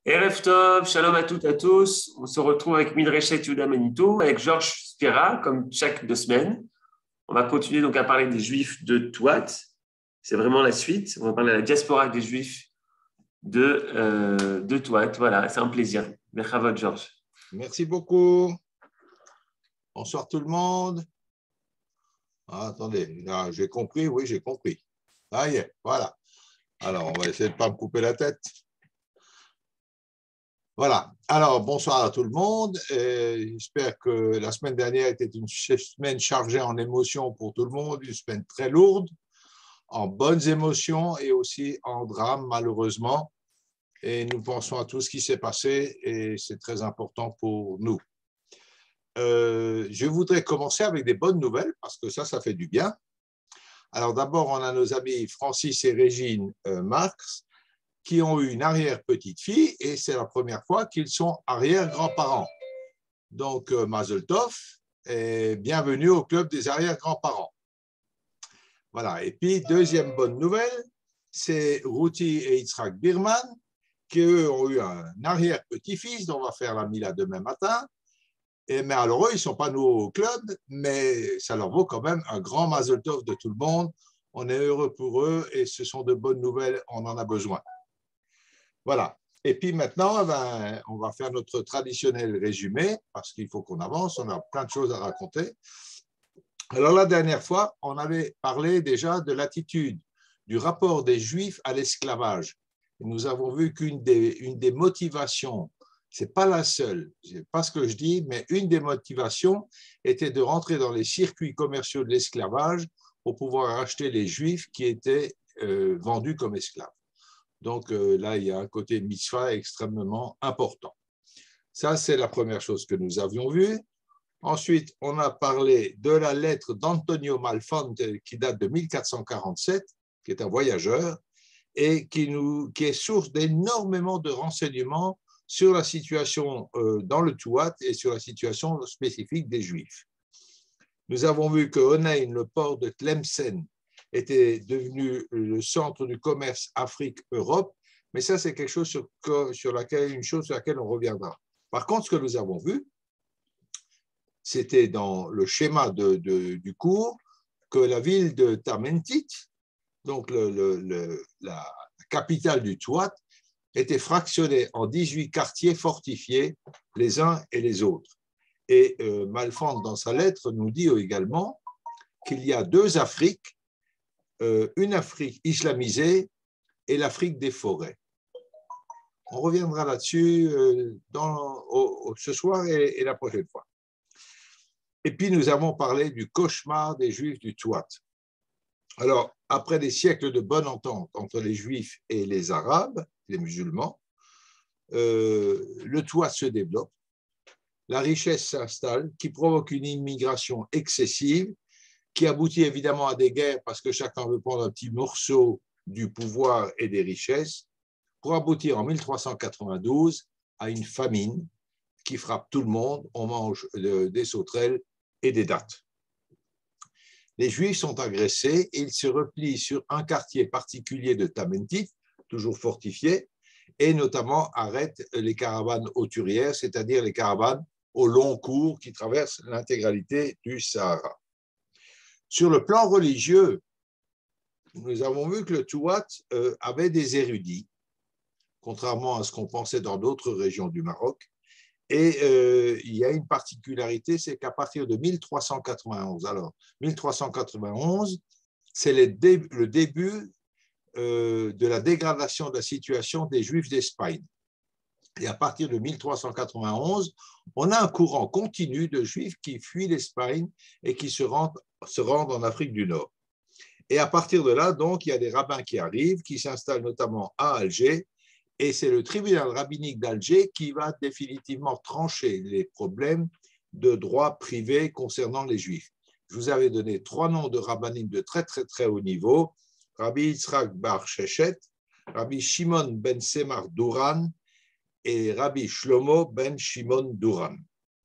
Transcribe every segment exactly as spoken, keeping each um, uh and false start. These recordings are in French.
Erev Tov, shalom à toutes et à tous. On se retrouve avec Midreshet Yehuda Manito, avec Georges Spira, comme chaque deux semaines. On va continuer donc à parler des Juifs de Touat. C'est vraiment la suite. On va parler de la diaspora des Juifs de, euh, de Touat. Voilà, c'est un plaisir. Merci, Georges. Merci beaucoup. Bonsoir tout le monde. Ah, attendez, ah, j'ai compris, oui, j'ai compris. Ça y est, voilà. Alors, on va essayer de ne pas me couper la tête. Voilà. Alors, bonsoir à tout le monde. J'espère que la semaine dernière était une semaine chargée en émotions pour tout le monde, une semaine très lourde, en bonnes émotions et aussi en drame, malheureusement. Et nous pensons à tout ce qui s'est passé et c'est très important pour nous. Euh, je voudrais commencer avec des bonnes nouvelles parce que ça, ça fait du bien. Alors d'abord, on a nos amis Francis et Régine euh, Marx qui ont eu une arrière-petite-fille et c'est la première fois qu'ils sont arrière-grands-parents. Donc, euh, Mazel Tov et bienvenue au club des arrière-grands-parents. Voilà. Et puis, deuxième bonne nouvelle, c'est Ruti et Yitzhak Birman qui, eux, ont eu un arrière-petit-fils dont on va faire la Mila demain matin. Et, mais alors, eux, ils ne sont pas nouveaux au club, mais ça leur vaut quand même un grand mazel tov de tout le monde. On est heureux pour eux et ce sont de bonnes nouvelles, on en a besoin. Voilà. Et puis maintenant, ben, on va faire notre traditionnel résumé parce qu'il faut qu'on avance, on a plein de choses à raconter. Alors, la dernière fois, on avait parlé déjà de l'attitude du rapport des Juifs à l'esclavage. Nous avons vu qu'une des, une des motivations, ce n'est pas la seule, ce n'est pas ce que je dis, mais une des motivations était de rentrer dans les circuits commerciaux de l'esclavage pour pouvoir acheter les Juifs qui étaient euh, vendus comme esclaves. Donc euh, là, il y a un côté mitzvah extrêmement important. Ça, c'est la première chose que nous avions vue. Ensuite, on a parlé de la lettre d'Antonio Malfante qui date de mille quatre cent quarante-sept, qui est un voyageur, et qui, nous, qui est source d'énormément de renseignements sur la situation euh, dans le Touat et sur la situation spécifique des Juifs. Nous avons vu que Onein, le port de Tlemcen, était devenu le centre du commerce Afrique-Europe, mais ça, c'est quelque chose sur, sur laquelle, une chose sur laquelle on reviendra. Par contre, ce que nous avons vu, c'était dans le schéma de, de, du cours que la ville de Tamentit, donc le, le, le, la capitale du Touat, était fractionnée en dix-huit quartiers fortifiés, les uns et les autres. Et euh, Malfante, dans sa lettre, nous dit également qu'il y a deux Afriques, euh, une Afrique islamisée et l'Afrique des forêts. On reviendra là-dessus euh, dans, au, au, ce soir et, et la prochaine fois. Et puis, nous avons parlé du cauchemar des Juifs du Touat. Alors, après des siècles de bonne entente entre les Juifs et les Arabes, les musulmans, euh, le Touat se développe, la richesse s'installe, qui provoque une immigration excessive, qui aboutit évidemment à des guerres parce que chacun veut prendre un petit morceau du pouvoir et des richesses, pour aboutir en mille trois cent quatre-vingt-douze à une famine qui frappe tout le monde. On mange des sauterelles et des dattes. Les Juifs sont agressés et ils se replient sur un quartier particulier de Tamentit, toujours fortifié, et notamment arrêtent les caravanes hauturières, c'est-à-dire les caravanes au long cours qui traversent l'intégralité du Sahara. Sur le plan religieux, nous avons vu que le Touat euh, avait des érudits, contrairement à ce qu'on pensait dans d'autres régions du Maroc. Et euh, il y a une particularité, c'est qu'à partir de mille trois cent quatre-vingt-onze, alors mille trois cent quatre-vingt-onze, c'est le, dé, le début euh, de la dégradation de la situation des Juifs d'Espagne. Et à partir de mille trois cent quatre-vingt-onze, on a un courant continu de Juifs qui fuient l'Espagne et qui se rendent, se rendent en Afrique du Nord. Et à partir de là, donc, il y a des rabbins qui arrivent, qui s'installent notamment à Alger, et c'est le tribunal rabbinique d'Alger qui va définitivement trancher les problèmes de droit privé concernant les Juifs. Je vous avais donné trois noms de rabbinim de très, très, très haut niveau, Rabbi Yitzhak Bar Shechet, Rabbi Shimon ben Semar Duran et Rabbi Shlomo ben Shimon Duran.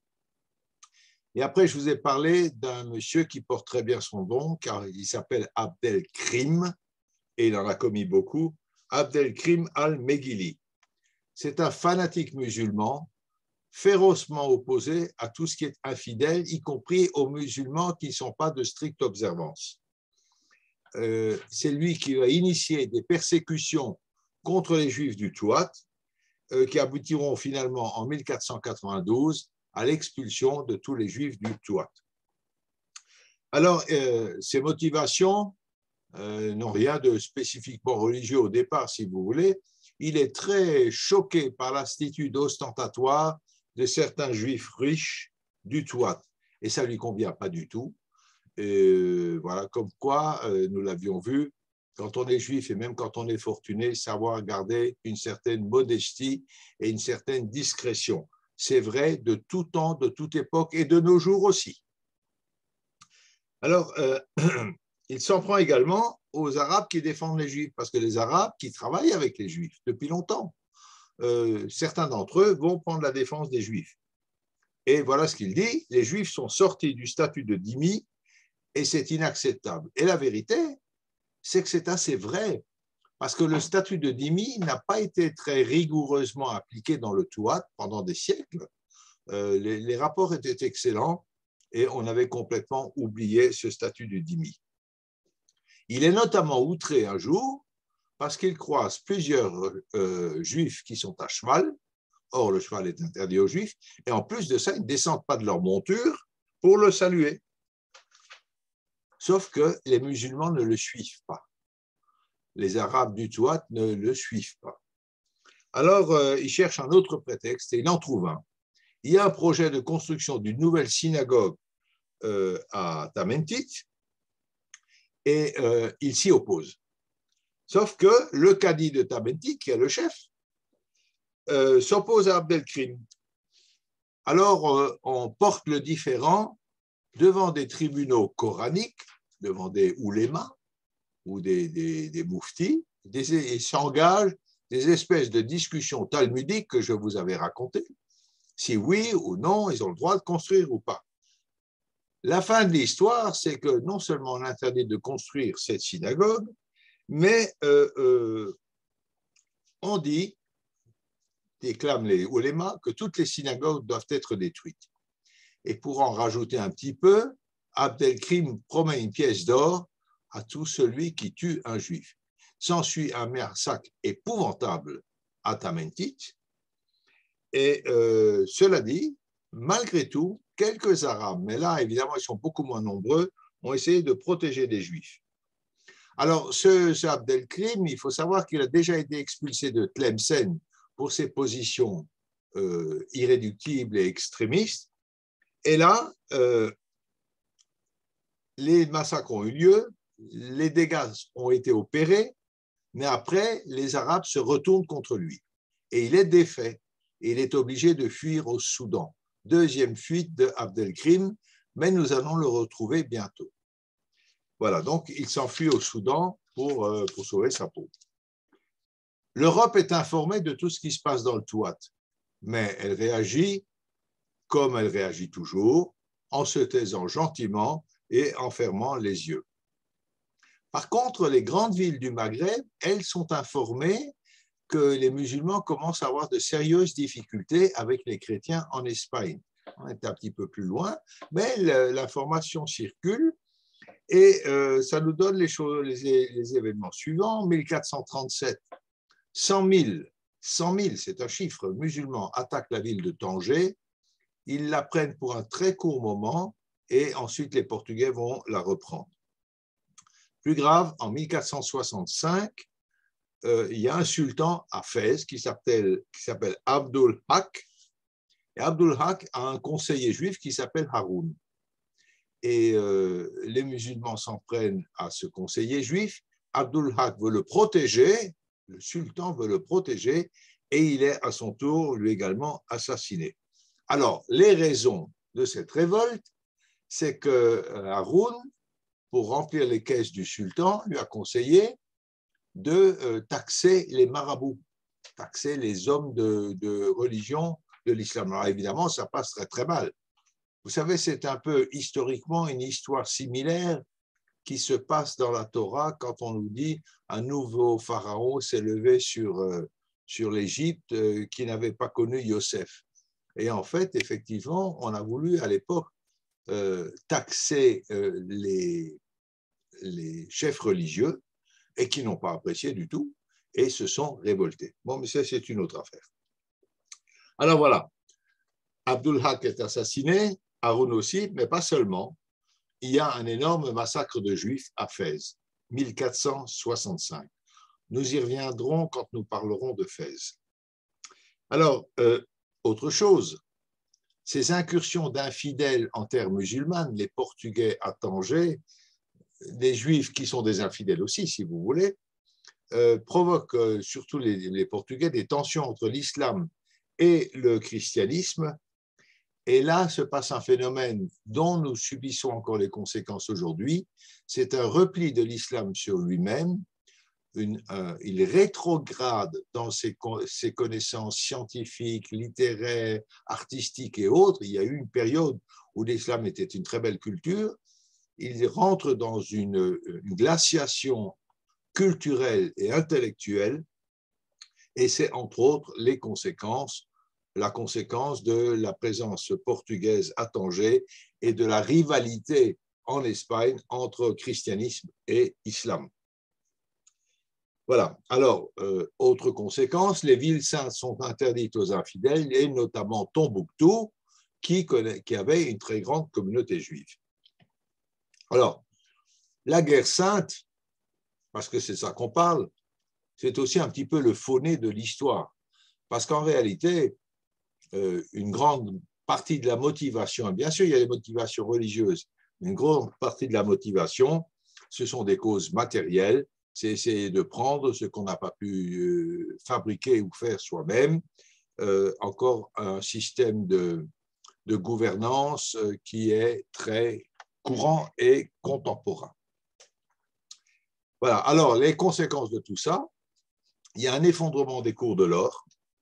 Et après, je vous ai parlé d'un monsieur qui porte très bien son nom, car il s'appelle Abdelkrim, et il en a commis beaucoup, Abdelkrim al-Meghili. c'est un fanatique musulman férocement opposé à tout ce qui est infidèle, y compris aux musulmans qui ne sont pas de stricte observance. Euh, c'est lui qui va initier des persécutions contre les Juifs du Touat, euh, qui aboutiront finalement en mille quatre cent quatre-vingt-douze à l'expulsion de tous les Juifs du Touat. Alors, euh, ces motivations euh, n'ont rien de spécifiquement religieux au départ, si vous voulez. Il est très choqué par l'attitude ostentatoire de certains Juifs riches du Touat, et ça ne lui convient pas du tout. Et voilà, comme quoi, euh, nous l'avions vu, quand on est juif et même quand on est fortuné, savoir garder une certaine modestie et une certaine discrétion. C'est vrai de tout temps, de toute époque et de nos jours aussi. Alors, euh, il s'en prend également aux Arabes qui défendent les Juifs, parce que les Arabes qui travaillent avec les Juifs depuis longtemps, euh, certains d'entre eux vont prendre la défense des Juifs. Et voilà ce qu'il dit, les Juifs sont sortis du statut de dhimmi et c'est inacceptable. Et la vérité, c'est que c'est assez vrai, parce que le statut de dhimmi n'a pas été très rigoureusement appliqué dans le Touat pendant des siècles. Euh, les, les rapports étaient excellents et on avait complètement oublié ce statut de dhimmi. Il est notamment outré un jour parce qu'il croise plusieurs euh, juifs qui sont à cheval. Or, le cheval est interdit aux juifs. Et en plus de ça, ils ne descendent pas de leur monture pour le saluer. Sauf que les musulmans ne le suivent pas. Les Arabes du Touat ne le suivent pas. Alors, euh, il cherche un autre prétexte et il en trouve un. Il y a un projet de construction d'une nouvelle synagogue euh, à Tamentit et euh, il s'y oppose. Sauf que le cadi de Tamentit, qui est le chef, euh, s'oppose à Abdelkrim. Alors, euh, on porte le différend devant des tribunaux coraniques, devant des oulémas ou des, des, des mouftis, et s'engagent des espèces de discussions talmudiques que je vous avais racontées, si oui ou non, ils ont le droit de construire ou pas. La fin de l'histoire, c'est que non seulement on interdit de construire cette synagogue, mais euh, euh, on dit, déclament les oulémas, que toutes les synagogues doivent être détruites. Et pour en rajouter un petit peu, Abdelkrim promet une pièce d'or à tout celui qui tue un juif. S'ensuit un massacre épouvantable à Tamentit. Et euh, cela dit, malgré tout, quelques Arabes, mais là, évidemment, ils sont beaucoup moins nombreux, ont essayé de protéger les Juifs. Alors, ce, ce Abdelkrim, il faut savoir qu'il a déjà été expulsé de Tlemcen pour ses positions euh, irréductibles et extrémistes. Et là, euh, les massacres ont eu lieu, les dégâts ont été opérés, mais après, les Arabes se retournent contre lui. Et il est défait. Et il est obligé de fuir au Soudan. Deuxième fuite de Abdelkrim, mais nous allons le retrouver bientôt. Voilà, donc il s'enfuit au Soudan pour, euh, pour sauver sa peau. L'Europe est informée de tout ce qui se passe dans le Touat, mais elle réagit comme elle réagit toujours, en se taisant gentiment et en fermant les yeux. Par contre, les grandes villes du Maghreb, elles sont informées que les musulmans commencent à avoir de sérieuses difficultés avec les chrétiens en Espagne. On est un petit peu plus loin, mais l'information circule et euh, ça nous donne les, choses, les, les événements suivants. mille quatre cent trente-sept, cent mille, cent mille, c'est un chiffre, musulmans attaquent la ville de Tanger. Ils la prennent pour un très court moment et ensuite les Portugais vont la reprendre. Plus grave, en mille quatre cent soixante-cinq, euh, il y a un sultan à Fès qui s'appelle Abdul Haq. Et Abdul Haq a un conseiller juif qui s'appelle Haroun. Et euh, les musulmans s'en prennent à ce conseiller juif. Abdul Haq veut le protéger, le sultan veut le protéger, et il est à son tour, lui également, assassiné. Alors, les raisons de cette révolte, c'est que Haroun, pour remplir les caisses du sultan, lui a conseillé de euh, taxer les marabouts, taxer les hommes de, de religion de l'islam. Alors évidemment, ça passe très très mal. Vous savez, c'est un peu historiquement une histoire similaire qui se passe dans la Torah quand on nous dit un nouveau pharaon s'est levé sur, euh, sur l'Égypte euh, qui n'avait pas connu Yosef. Et en fait, effectivement, on a voulu à l'époque euh, taxer euh, les, les chefs religieux et qui n'ont pas apprécié du tout et se sont révoltés. Bon, mais ça, c'est une autre affaire. Alors voilà, Abdul Haq est assassiné, Haroun aussi, mais pas seulement. Il y a un énorme massacre de Juifs à Fès, mille quatre cent soixante-cinq. Nous y reviendrons quand nous parlerons de Fès. Alors, euh, autre chose, ces incursions d'infidèles en terre musulmane, les Portugais à Tanger, des Juifs qui sont des infidèles aussi, si vous voulez, euh, provoquent, euh, surtout les, les Portugais, des tensions entre l'islam et le christianisme. Et là se passe un phénomène dont nous subissons encore les conséquences aujourd'hui. C'est un repli de l'islam sur lui-même. Une, euh, il rétrograde dans ses, ses connaissances scientifiques, littéraires, artistiques et autres. Il y a eu une période où l'islam était une très belle culture. Il rentre dans une, une glaciation culturelle et intellectuelle, et c'est entre autres les conséquences, la conséquence de la présence portugaise à Tanger et de la rivalité en Espagne entre christianisme et islam. Voilà. Alors, euh, autre conséquence, les villes saintes sont interdites aux infidèles, et notamment Tombouctou, qui, connaît, qui avait une très grande communauté juive. Alors, la guerre sainte, parce que c'est ça qu'on parle, c'est aussi un petit peu le faux-nez de l'histoire. Parce qu'en réalité, euh, une grande partie de la motivation, bien sûr, il y a les motivations religieuses, une grande partie de la motivation, ce sont des causes matérielles. C'est essayer de prendre ce qu'on n'a pas pu euh, fabriquer ou faire soi-même. Euh, encore un système de, de gouvernance euh, qui est très courant et contemporain. Voilà. Alors, les conséquences de tout ça, il y a un effondrement des cours de l'or.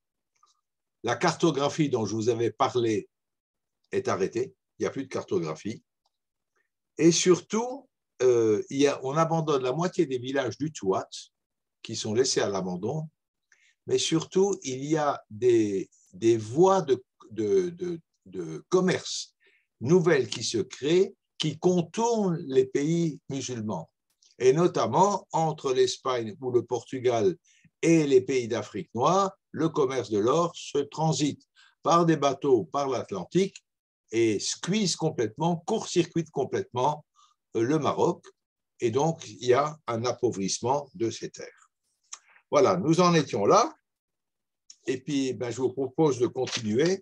La cartographie dont je vous avais parlé est arrêtée. Il n'y a plus de cartographie. Et surtout, Euh, il y a, on abandonne la moitié des villages du Touat qui sont laissés à l'abandon, mais surtout, il y a des, des voies de, de, de, de commerce nouvelles qui se créent, qui contournent les pays musulmans, et notamment entre l'Espagne ou le Portugal et les pays d'Afrique noire, le commerce de l'or se transite par des bateaux par l'Atlantique et squeeze complètement, court-circuite complètement le Maroc, et donc il y a un appauvrissement de ces terres. Voilà, nous en étions là, et puis ben, je vous propose de continuer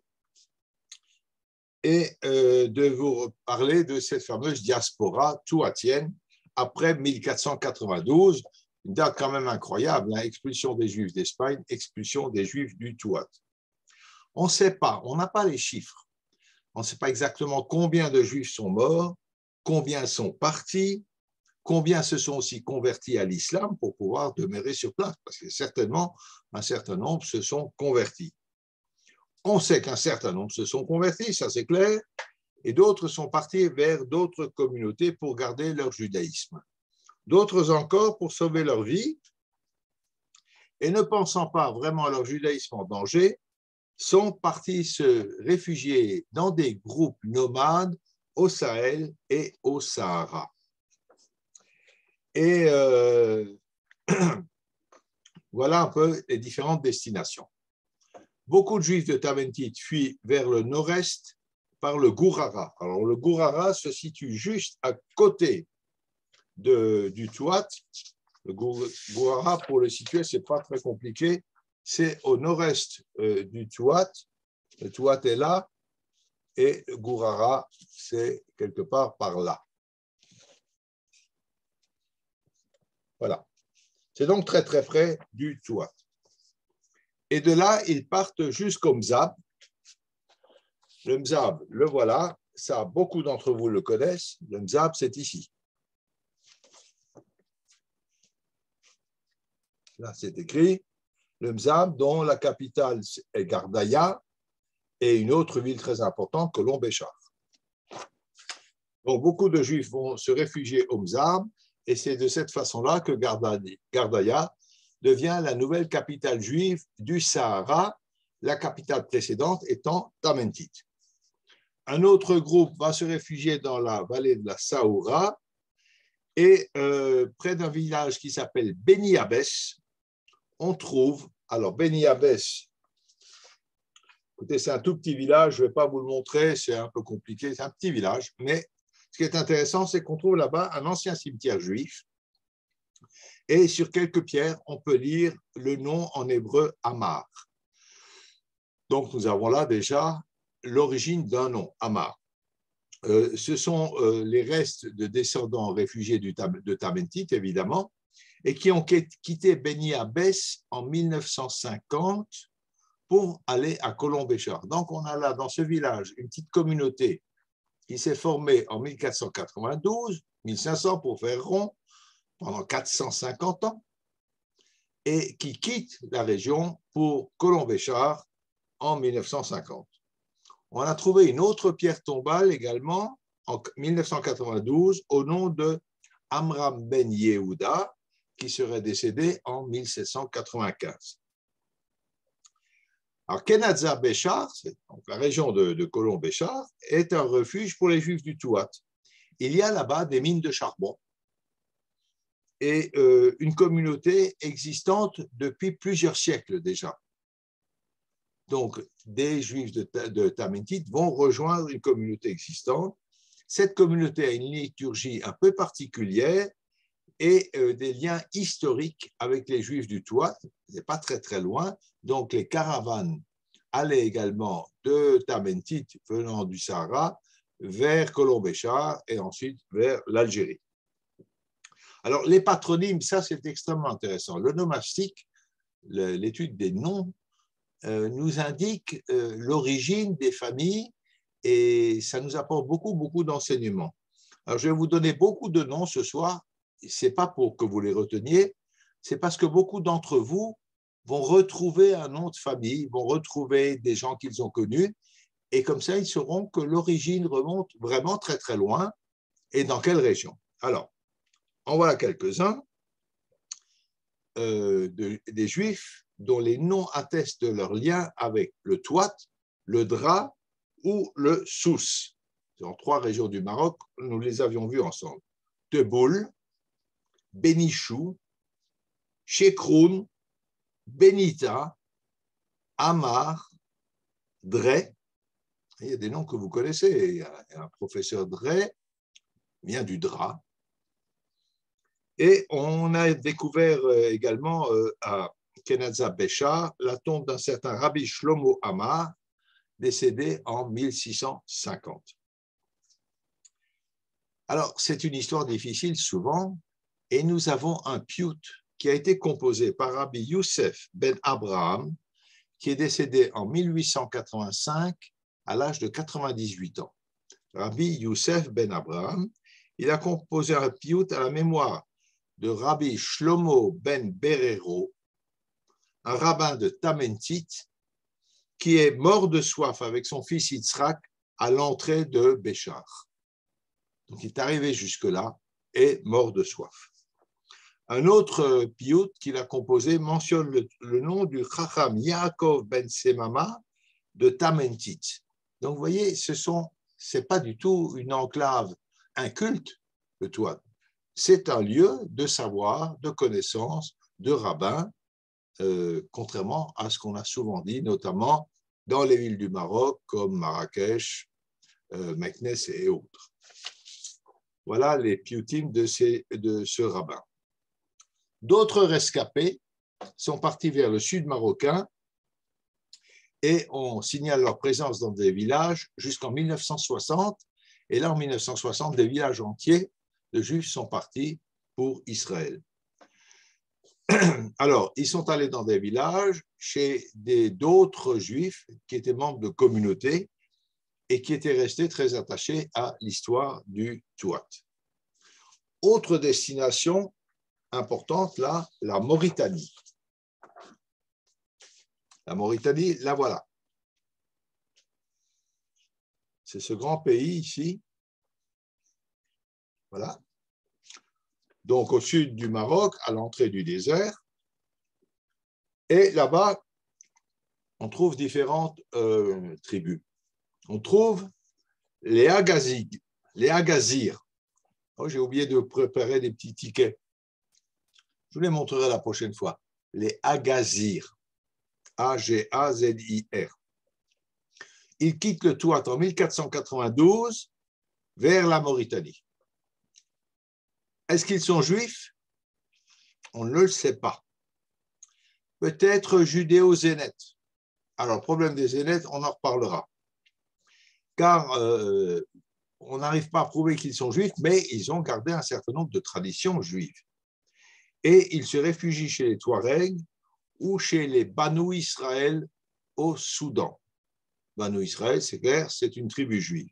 et euh, de vous parler de cette fameuse diaspora touatienne après mille quatre cent quatre-vingt-douze, une date quand même incroyable, hein, expulsion des Juifs d'Espagne, expulsion des Juifs du Touat. On ne sait pas, on n'a pas les chiffres, on ne sait pas exactement combien de Juifs sont morts, combien sont partis, combien se sont aussi convertis à l'islam pour pouvoir demeurer sur place, parce que certainement, un certain nombre se sont convertis. On sait qu'un certain nombre se sont convertis, ça c'est clair, et d'autres sont partis vers d'autres communautés pour garder leur judaïsme. D'autres encore pour sauver leur vie, et ne pensant pas vraiment à leur judaïsme en danger, sont partis se réfugier dans des groupes nomades au Sahel et au Sahara. Et euh, voilà un peu les différentes destinations. Beaucoup de Juifs de Taventit fuient vers le nord-est par le Gourara. Alors le Gourara se situe juste à côté de, du Touat. Le Gourara, pour le situer, ce n'est pas très compliqué. C'est au nord-est euh, du Touat. Le Touat est là. Et Gourara, c'est quelque part par là. Voilà. C'est donc très, très près du Touat. Et de là, ils partent jusqu'au Mzab. Le Mzab, le voilà. Ça, beaucoup d'entre vous le connaissent. Le Mzab, c'est ici. Là, c'est écrit. Le Mzab, dont la capitale est Gardaya, et une autre ville très importante, Colomb-Béchar. Donc, beaucoup de Juifs vont se réfugier au Mzab, et c'est de cette façon-là que Gardaya devient la nouvelle capitale juive du Sahara, la capitale précédente étant Tamentit. Un autre groupe va se réfugier dans la vallée de la Saoura et euh, près d'un village qui s'appelle Beni Abbès, on trouve, alors Beni Abbès, écoutez, c'est un tout petit village, je ne vais pas vous le montrer, c'est un peu compliqué, c'est un petit village, mais ce qui est intéressant, c'est qu'on trouve là-bas un ancien cimetière juif et sur quelques pierres, on peut lire le nom en hébreu Amar. Donc, nous avons là déjà l'origine d'un nom, Amar. Euh, ce sont euh, les restes de descendants réfugiés du, de Tamentit, évidemment, et qui ont quitté Beni Abbès en mille neuf cent cinquante pour aller à Colombéchar. Donc, on a là, dans ce village, une petite communauté qui s'est formée en mille quatre cent quatre-vingt-douze, mille cinq cents pour faire rond, pendant quatre cent cinquante ans, et qui quitte la région pour Colombéchar en mille neuf cent cinquante. On a trouvé une autre pierre tombale également en mille neuf cent quatre-vingt-douze au nom de Amram ben Yehuda, qui serait décédé en mille sept cent quatre-vingt-quinze. Alors, Kenazza Béchar, la région de, de Colombéchar, est un refuge pour les Juifs du Touat. Il y a là-bas des mines de charbon et euh, une communauté existante depuis plusieurs siècles déjà. Donc, des Juifs de, de Tamentit vont rejoindre une communauté existante. Cette communauté a une liturgie un peu particulière et euh, des liens historiques avec les Juifs du Touat, c'est pas très très loin. Donc, les caravanes allaient également de Tamentit, venant du Sahara, vers Colombéchar et ensuite vers l'Algérie. Alors, les patronymes, ça c'est extrêmement intéressant. Le nomastique, l'étude des noms, euh, nous indique euh, l'origine des familles et ça nous apporte beaucoup, beaucoup d'enseignements. Alors, je vais vous donner beaucoup de noms ce soir. Ce n'est pas pour que vous les reteniez, c'est parce que beaucoup d'entre vous vont retrouver un nom de famille, vont retrouver des gens qu'ils ont connus, et comme ça, ils sauront que l'origine remonte vraiment très, très loin, et dans quelle région. Alors, en voilà quelques-uns euh, de, des Juifs dont les noms attestent de leur lien avec le Touat, le Dra ou le Souss. Dans trois régions du Maroc, nous les avions vus ensemble. Teboul, Benichou, Chekroun, Benita, Amar, Dre. Il y a des noms que vous connaissez. Il y a un professeur Dre, vient du Dra. Et on a découvert également à Kenazza Béchar la tombe d'un certain Rabbi Shlomo Amar, décédé en mille six cent cinquante. Alors, c'est une histoire difficile souvent, et nous avons un piout qui a été composé par Rabbi Youssef ben Abraham, qui est décédé en mille huit cent quatre-vingt-cinq à l'âge de quatre-vingt-dix-huit ans. Rabbi Youssef ben Abraham, il a composé un piout à la mémoire de Rabbi Shlomo ben Berero, un rabbin de Tamentit, qui est mort de soif avec son fils Yitzhak à l'entrée de Béchar. Donc il est arrivé jusque-là et mort de soif. Un autre piout qu'il a composé mentionne le, le nom du Chacham Yaakov ben Semama de Tamentit. Donc vous voyez, ce sont, c'est pas du tout une enclave, un culte, le Touat. C'est un lieu de savoir, de connaissance, de rabbin, euh, contrairement à ce qu'on a souvent dit, notamment dans les villes du Maroc comme Marrakech, euh, Meknes et autres. Voilà les pioutim de, ces, de ce rabbin. D'autres rescapés sont partis vers le sud marocain et on signale leur présence dans des villages jusqu'en mille neuf cent soixante. Et là, en mille neuf cent soixante, des villages entiers de Juifs sont partis pour Israël. Alors, ils sont allés dans des villages chez d'autres Juifs qui étaient membres de communautés et qui étaient restés très attachés à l'histoire du Touat. Autre destination importante, là, la Mauritanie. La Mauritanie, la voilà. C'est ce grand pays ici. Voilà. Donc, au sud du Maroc, à l'entrée du désert. Et là-bas, on trouve différentes euh, tribus. On trouve les Agazig, les Agazirs. Oh, j'ai oublié de préparer des petits tickets. Je vous les montrerai la prochaine fois. Les Agazirs. A G A Z I R. Ils quittent le Touat en mille quatre cent quatre-vingt-douze vers la Mauritanie. Est-ce qu'ils sont juifs? On ne le sait pas. Peut-être judéo-zénètes. Alors, le problème des zénètes, on en reparlera. Car euh, on n'arrive pas à prouver qu'ils sont juifs, mais ils ont gardé un certain nombre de traditions juives. Et ils se réfugient chez les Touaregs ou chez les Banu Israël au Soudan. Banu Israël, c'est clair, c'est une tribu juive.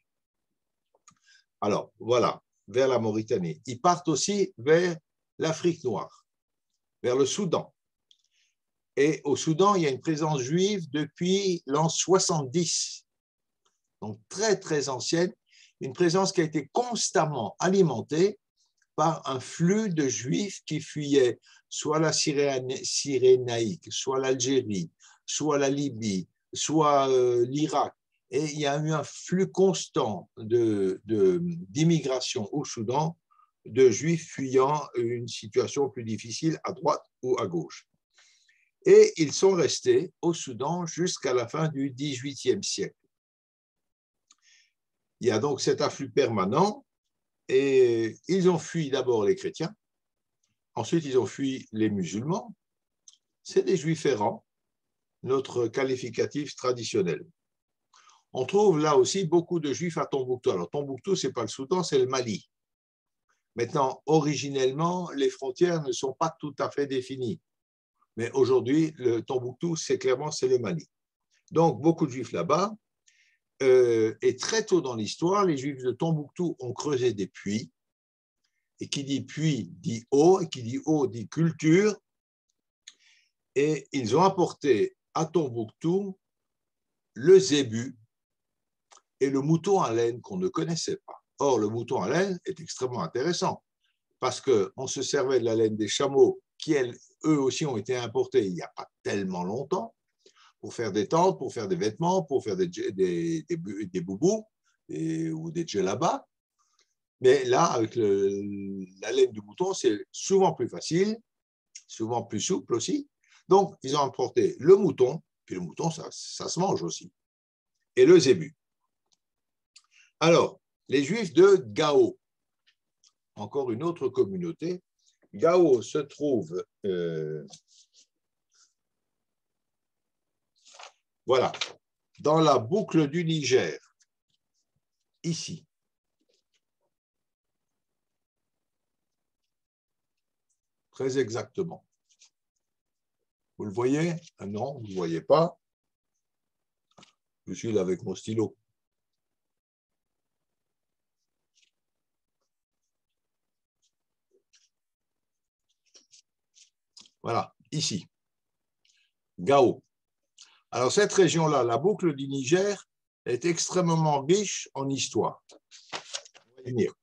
Alors, voilà, vers la Mauritanie. Ils partent aussi vers l'Afrique noire, vers le Soudan. Et au Soudan, il y a une présence juive depuis l'an soixante-dix, donc très, très ancienne, une présence qui a été constamment alimentée par un flux de juifs qui fuyaient soit la Cyrénaïque, soit l'Algérie, soit la Libye, soit euh, l'Irak. Et il y a eu un flux constant de, de, d'immigration au Soudan de juifs fuyant une situation plus difficile à droite ou à gauche. Et ils sont restés au Soudan jusqu'à la fin du dix-huitième siècle. Il y a donc cet afflux permanent et ils ont fui d'abord les chrétiens, ensuite ils ont fui les musulmans. C'est des juifs errants, notre qualificatif traditionnel. On trouve là aussi beaucoup de juifs à Tombouctou. Alors Tombouctou, ce n'est pas le Soudan, c'est le Mali. Maintenant, originellement, les frontières ne sont pas tout à fait définies. Mais aujourd'hui, le Tombouctou, c'est clairement c'est le Mali. Donc, beaucoup de juifs là-bas. Euh, et très tôt dans l'histoire, les juifs de Tombouctou ont creusé des puits. Et qui dit puits dit eau, et qui dit eau dit culture. Et ils ont apporté à Tombouctou le zébu et le mouton à laine qu'on ne connaissait pas. Or, le mouton à laine est extrêmement intéressant parce qu'on se servait de la laine des chameaux qui, elles, eux aussi, ont été importés il n'y a pas tellement longtemps pour faire des tentes, pour faire des vêtements, pour faire des, des, des, des boubous des, ou des djellabas. Mais là, avec le, la laine du mouton, c'est souvent plus facile, souvent plus souple aussi. Donc, ils ont importé le mouton, puis le mouton, ça, ça se mange aussi, et le zébu. Alors, les Juifs de Gao, encore une autre communauté. Gao se trouve, euh, voilà, dans la boucle du Niger, ici. Très exactement. Vous le voyez? Ah non, vous ne le voyez pas. Je suis là avec mon stylo. Voilà, ici, Gao. Alors, cette région-là, la boucle du Niger, est extrêmement riche en histoire. On va y venir.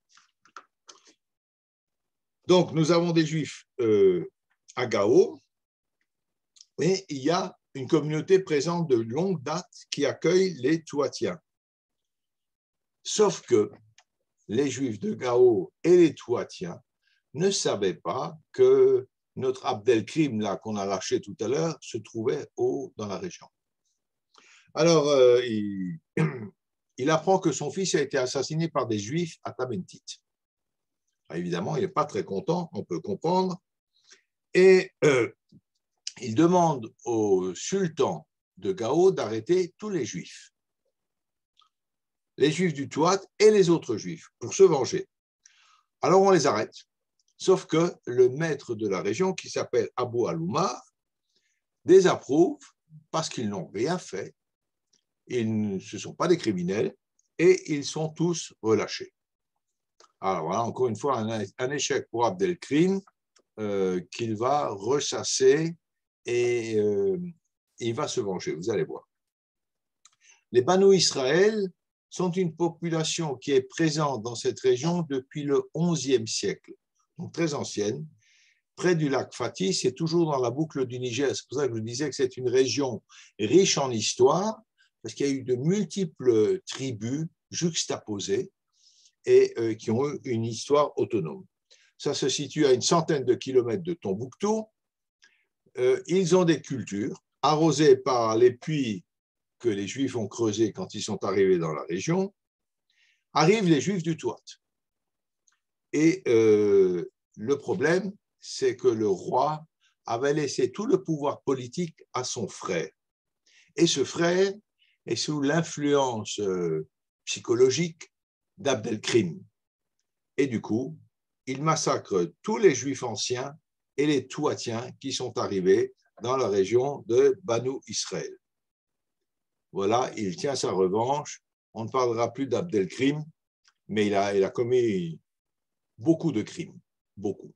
Donc, nous avons des Juifs euh, à Gao, et il y a une communauté présente de longue date qui accueille les Touatiens. Sauf que les Juifs de Gao et les Touatiens ne savaient pas que notre Abdelkrim, là, qu'on a lâché tout à l'heure, se trouvait au, dans la région. Alors, euh, il, il apprend que son fils a été assassiné par des Juifs à Tamentit. Évidemment, il n'est pas très content, on peut comprendre. Et euh, il demande au sultan de Gao d'arrêter tous les Juifs, les Juifs du Touat et les autres Juifs, pour se venger. Alors, on les arrête. Sauf que le maître de la région, qui s'appelle Abou Aloumar, désapprouve parce qu'ils n'ont rien fait, ils ne se sont pas des criminels et ils sont tous relâchés. Alors voilà, encore une fois, un, un échec pour Abdelkrim euh, qu'il va ressasser et euh, il va se venger, vous allez voir. Les Banu Israël sont une population qui est présente dans cette région depuis le onzième siècle. Donc très ancienne, près du lac Fatih, c'est toujours dans la boucle du Niger. C'est pour ça que je disais que c'est une région riche en histoire, parce qu'il y a eu de multiples tribus juxtaposées et euh, qui ont eu une histoire autonome. Ça se situe à une centaine de kilomètres de Tombouctou. Euh, ils ont des cultures arrosées par les puits que les Juifs ont creusés quand ils sont arrivés dans la région. Arrivent les Juifs du Touat. Et euh, le problème, c'est que le roi avait laissé tout le pouvoir politique à son frère. Et ce frère est sous l'influence euh, psychologique d'Abdelkrim. Et du coup, il massacre tous les Juifs anciens et les Touatiens qui sont arrivés dans la région de Banu Israël. Voilà, il tient sa revanche. On ne parlera plus d'Abdelkrim, mais il a, il a commis beaucoup de crimes, beaucoup.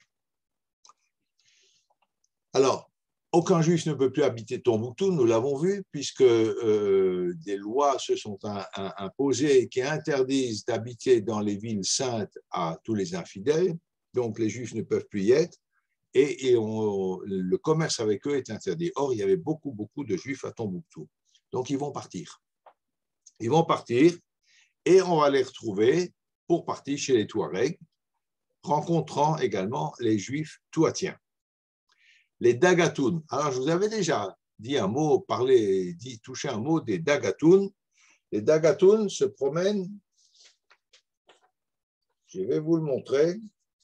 Alors, aucun juif ne peut plus habiter Tombouctou, nous l'avons vu, puisque euh, des lois se sont un, un, imposées qui interdisent d'habiter dans les villes saintes à tous les infidèles, donc les juifs ne peuvent plus y être, et, et on, le commerce avec eux est interdit. Or, il y avait beaucoup, beaucoup de juifs à Tombouctou. Donc, ils vont partir. Ils vont partir, et on va les retrouver pour partir chez les Touaregs, rencontrant également les juifs touatiens. Les Dagatoun. Alors, je vous avais déjà dit un mot, parlé, dit, touché un mot des Dagatoun. Les Dagatoun se promènent, je vais vous le montrer.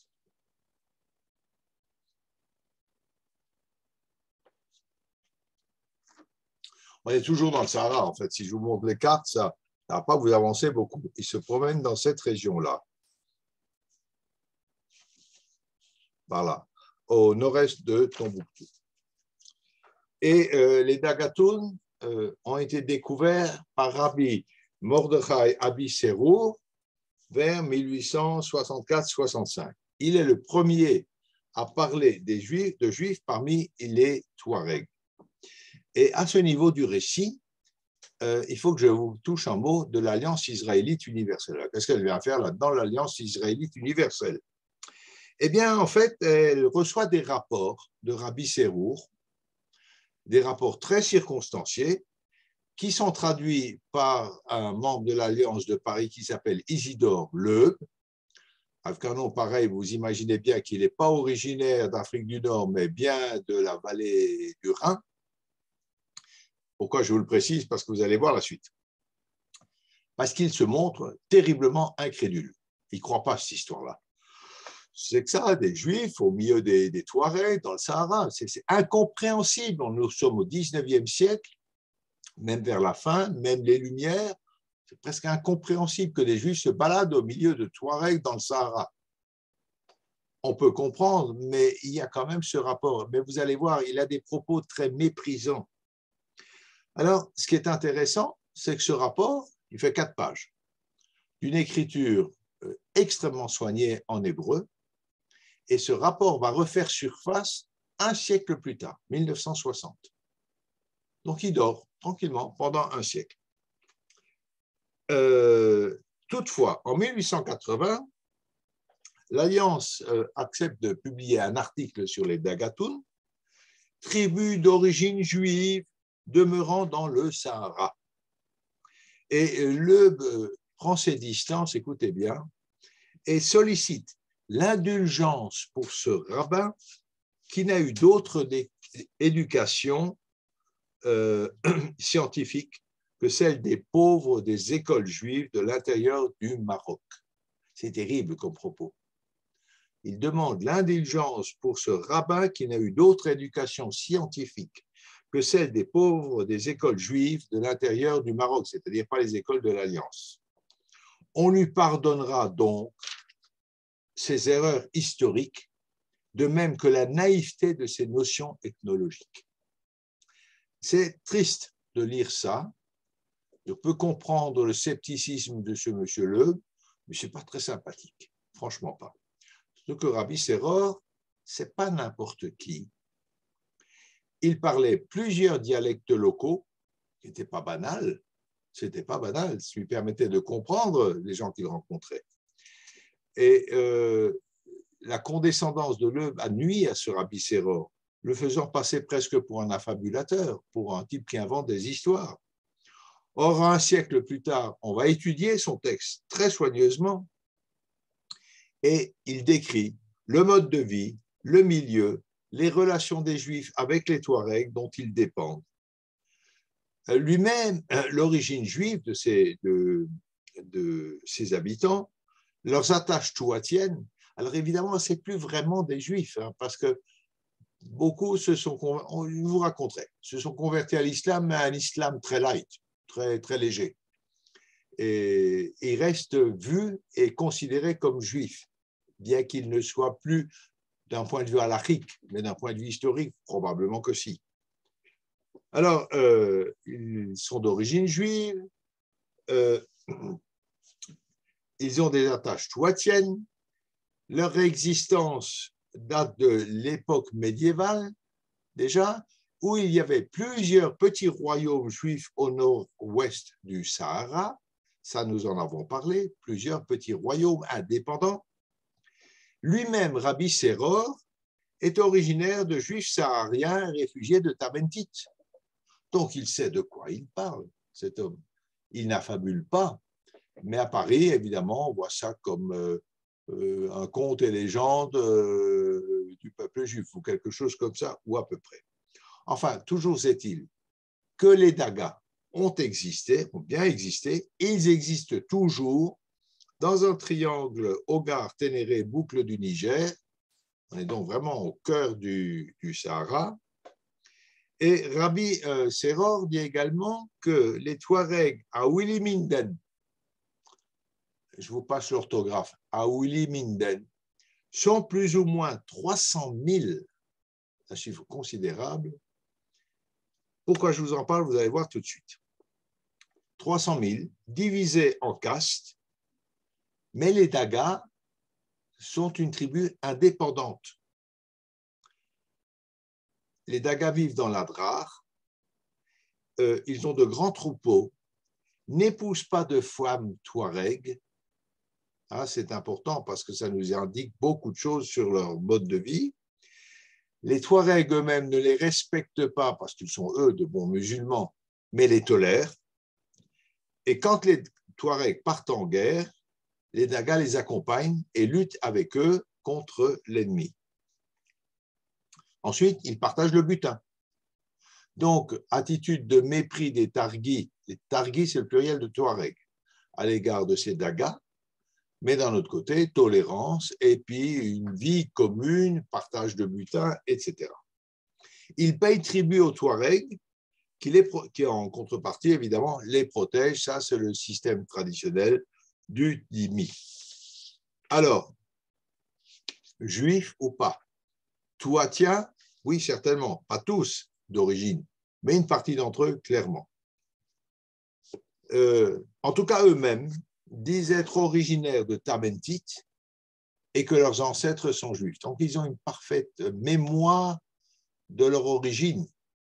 On est toujours dans le Sahara, en fait. Si je vous montre les cartes, ça ne va pas vous avancer beaucoup. Ils se promènent dans cette région-là. Voilà, au nord-est de Tombouctou. Et euh, les Dagatoun euh, ont été découverts par Rabbi Mordechai Abi Serour vers mille huit cent soixante-quatre soixante-cinq. Il est le premier à parler des Juifs, de Juifs parmi les Touaregs. Et à ce niveau du récit, euh, il faut que je vous touche un mot de l'Alliance israélite universelle. Qu'est-ce qu'elle vient faire là-dedans, l'Alliance israélite universelle? Eh bien, en fait, elle reçoit des rapports de Rabbi Serour, des rapports très circonstanciés, qui sont traduits par un membre de l'Alliance de Paris qui s'appelle Isidore Leub. Avec un nom pareil, vous imaginez bien qu'il n'est pas originaire d'Afrique du Nord, mais bien de la vallée du Rhin. Pourquoi je vous le précise? Parce que vous allez voir la suite. Parce qu'il se montre terriblement incrédule. Il ne croit pas à cette histoire-là. C'est que ça, des Juifs au milieu des, des Touaregs, dans le Sahara, c'est incompréhensible. Nous sommes au dix-neuvième siècle, même vers la fin, même les Lumières, c'est presque incompréhensible que des Juifs se baladent au milieu de Touaregs dans le Sahara. On peut comprendre, mais il y a quand même ce rapport. Mais vous allez voir, il a des propos très méprisants. Alors, ce qui est intéressant, c'est que ce rapport, il fait quatre pages, d'une écriture extrêmement soignée en hébreu, et ce rapport va refaire surface un siècle plus tard, mille neuf cent soixante. Donc, il dort tranquillement pendant un siècle. Euh, toutefois, en mille huit cent quatre-vingts, l'Alliance euh, accepte de publier un article sur les Dagatoun, tribus d'origine juive demeurant dans le Sahara. Et le euh, prend ses distances, écoutez bien, et sollicite l'indulgence pour ce rabbin qui n'a eu d'autre éducation euh, scientifique que celle des pauvres des écoles juives de l'intérieur du Maroc. C'est terrible comme propos. Il demande l'indulgence pour ce rabbin qui n'a eu d'autre éducation scientifique que celle des pauvres des écoles juives de l'intérieur du Maroc, c'est-à-dire pas les écoles de l'Alliance. On lui pardonnera donc ses erreurs historiques, de même que la naïveté de ses notions ethnologiques. C'est triste de lire ça. Je peux comprendre le scepticisme de ce monsieur Leub, mais ce n'est pas très sympathique, franchement pas. Surtout que Rabbi Serour, ce n'est pas n'importe qui. Il parlait plusieurs dialectes locaux, qui n'étaient pas banals, c'était pas banal, ça lui permettait de comprendre les gens qu'il rencontrait. Et euh, la condescendance de l'œuvre a nui à ce Rabbi Seror, le faisant passer presque pour un affabulateur, pour un type qui invente des histoires. Or, un siècle plus tard, on va étudier son texte très soigneusement et il décrit le mode de vie, le milieu, les relations des Juifs avec les Touaregs dont ils dépendent. Lui-même, l'origine juive de ses, de, de ses habitants, leurs attaches touatiennes, alors évidemment, ce n'est plus vraiment des Juifs, hein, parce que beaucoup se sont, on vous raconterait, se sont convertis à l'islam, mais à un islam très light, très, très léger. Et ils restent vus et considérés comme juifs, bien qu'ils ne soient plus d'un point de vue halachique, mais d'un point de vue historique, probablement que si. Alors, euh, ils sont d'origine juive, euh, ils ont des attaches touatiennes, leur existence date de l'époque médiévale, déjà, où il y avait plusieurs petits royaumes juifs au nord-ouest du Sahara, ça nous en avons parlé, plusieurs petits royaumes indépendants. Lui-même, Rabbi Seror, est originaire de juifs sahariens réfugiés de Tabentit. Donc, il sait de quoi il parle, cet homme. Il n'affabule pas, mais à Paris, évidemment, on voit ça comme euh, euh, un conte et légende euh, du peuple juif, ou quelque chose comme ça, ou à peu près. Enfin, toujours est-il que les Dagas ont existé, ont bien existé, et ils existent toujours dans un triangle Hogar-Ténéré-Boucle du Niger. On est donc vraiment au cœur du, du Sahara. Et Rabbi euh, Seror dit également que les Touaregs à Ouili-Minden, je vous passe l'orthographe, à Ouili-Minden, sont plus ou moins trois cent mille, un chiffre considérable. Pourquoi je vous en parle, vous allez voir tout de suite. trois cent mille divisés en castes, mais les Dagas sont une tribu indépendante. Les Dagas vivent dans l'Adrar, euh, ils ont de grands troupeaux, n'épousent pas de femmes Touareg. Ah, c'est important parce que ça nous indique beaucoup de choses sur leur mode de vie. Les Touaregs eux-mêmes ne les respectent pas parce qu'ils sont, eux, de bons musulmans, mais les tolèrent. Et quand les Touaregs partent en guerre, les Dagas les accompagnent et luttent avec eux contre l'ennemi. Ensuite, ils partagent le butin. Donc, attitude de mépris des Targis. Les Targis, c'est le pluriel de Touareg, à l'égard de ces Dagas. Mais d'un autre côté, tolérance et puis une vie commune, partage de butin, et cetera. Ils payent tribut aux Touaregs qui, les, qui, en contrepartie, évidemment, les protègent. Ça, c'est le système traditionnel du dhimmi. Alors, juifs ou pas? Touatiens, oui, certainement, pas tous d'origine, mais une partie d'entre eux, clairement. Euh, en tout cas, eux-mêmes disent être originaires de Tabentit et que leurs ancêtres sont juifs. Donc, ils ont une parfaite mémoire de leur origine.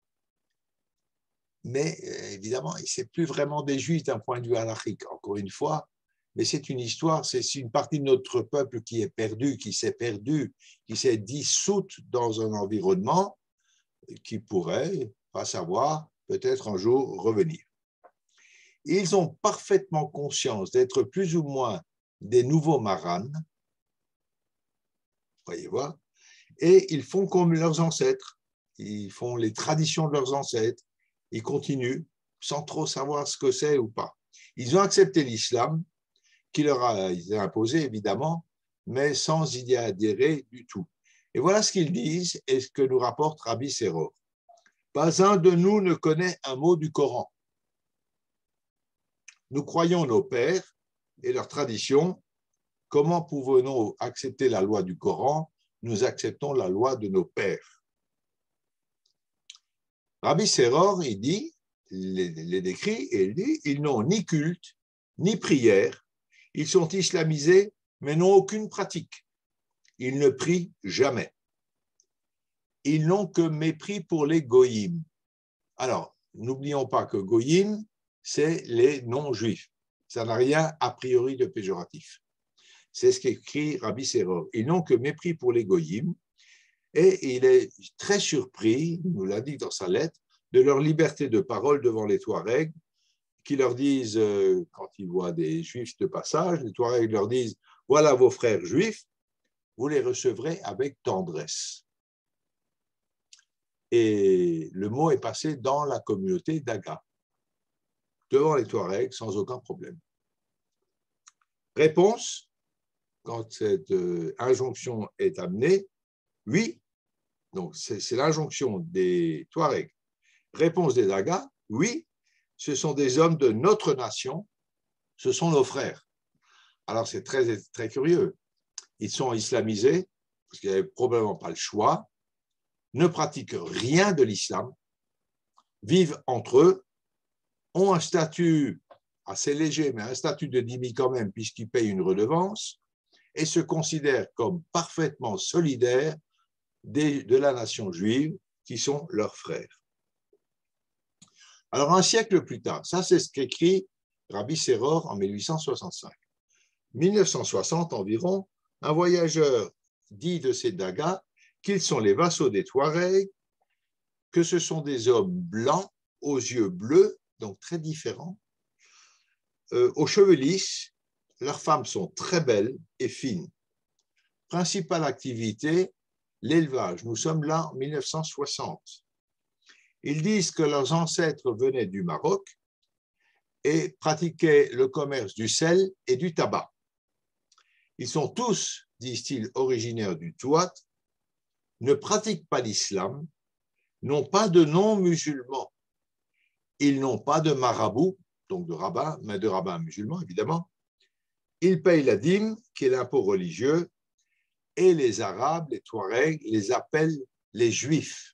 Mais évidemment, ce n'est plus vraiment des juifs d'un point de vue halachique, encore une fois, mais c'est une histoire, c'est une partie de notre peuple qui est perdue, qui s'est perdue, qui s'est dissoute dans un environnement qui pourrait, pas savoir, peut-être un jour revenir. Ils ont parfaitement conscience d'être plus ou moins des nouveaux Maran, voyez voir, et ils font comme leurs ancêtres, ils font les traditions de leurs ancêtres, ils continuent sans trop savoir ce que c'est ou pas. Ils ont accepté l'islam, qui leur a été imposé évidemment, mais sans y adhérer du tout. Et voilà ce qu'ils disent et ce que nous rapporte Rabbi Seror. Pas un de nous ne connaît un mot du Coran. Nous croyons nos pères et leurs traditions. Comment pouvons-nous accepter la loi du Coran? Nous acceptons la loi de nos pères. Rabbi Seror, il dit, les, les décrit, et il dit, ils n'ont ni culte, ni prière. Ils sont islamisés, mais n'ont aucune pratique. Ils ne prient jamais. Ils n'ont que mépris pour les goyim. Alors, n'oublions pas que goyim, c'est les non-juifs. Ça n'a rien a priori de péjoratif. C'est ce qu'écrit Rabbi Seror. Ils n'ont que mépris pour les goyim, et il est très surpris, il nous l'a dit dans sa lettre, de leur liberté de parole devant les Touaregs, qui leur disent, euh, quand ils voient des juifs de passage, les Touaregs leur disent, voilà vos frères juifs, vous les recevrez avec tendresse. Et le mot est passé dans la communauté d'Aga, devant les Touaregs, sans aucun problème. Réponse, quand cette euh, injonction est amenée, oui, donc c'est l'injonction des Touaregs. Réponse des Dagas, oui, ce sont des hommes de notre nation, ce sont nos frères. Alors c'est très, très curieux. Ils sont islamisés, parce qu'ils n'avaient probablement pas le choix, ne pratiquent rien de l'islam, vivent entre eux, ont un statut assez léger, mais un statut de dhimmi quand même, puisqu'ils payent une redevance, et se considèrent comme parfaitement solidaires des, de la nation juive, qui sont leurs frères. Alors, un siècle plus tard, ça c'est ce qu'écrit Rabbi Seror en mille huit cent soixante-cinq. mille neuf cent soixante environ, un voyageur dit de ces Dagas qu'ils sont les vassaux des Touaregs, que ce sont des hommes blancs, aux yeux bleus, donc très différents, euh, aux cheveux lisses, leurs femmes sont très belles et fines. Principale activité, l'élevage. Nous sommes là en mille neuf cent soixante. Ils disent que leurs ancêtres venaient du Maroc et pratiquaient le commerce du sel et du tabac. Ils sont tous, disent-ils, originaires du Touat, ne pratiquent pas l'islam, n'ont pas de nom musulman. Ils n'ont pas de marabout, donc de rabbin, mais de rabbin musulman, évidemment. Ils payent la dîme, qui est l'impôt religieux, et les Arabes, les Touaregs, les appellent les Juifs.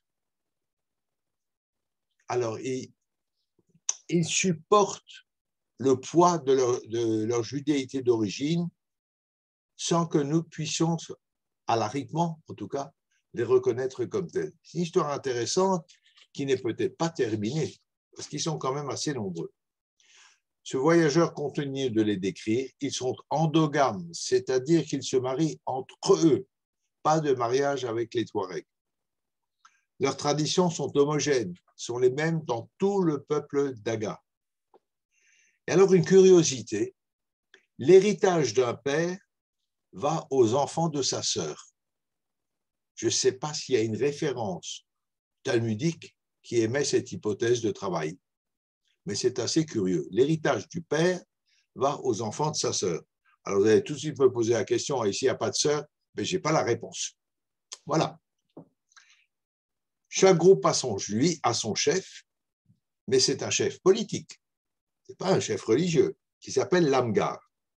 Alors, ils, ils supportent le poids de leur, de leur judéité d'origine sans que nous puissions, à l'arriquement en tout cas, les reconnaître comme tels. C'est une histoire intéressante qui n'est peut-être pas terminée, parce qu'ils sont quand même assez nombreux. Ce voyageur continue de les décrire. Ils sont endogames, c'est-à-dire qu'ils se marient entre eux, pas de mariage avec les Touaregs. Leurs traditions sont homogènes, sont les mêmes dans tout le peuple d'Aga. Et alors, une curiosité, l'héritage d'un père va aux enfants de sa sœur. Je ne sais pas s'il y a une référence talmudique qui émet cette hypothèse de travail, mais c'est assez curieux. L'héritage du père va aux enfants de sa sœur. Alors, vous allez tout de suite me poser la question, ici, il n'y a pas de sœur, mais je n'ai pas la réponse. Voilà. Chaque groupe a son, lui, a son chef, mais c'est un chef politique. Ce n'est pas un chef religieux, qui s'appelle l'Amgar.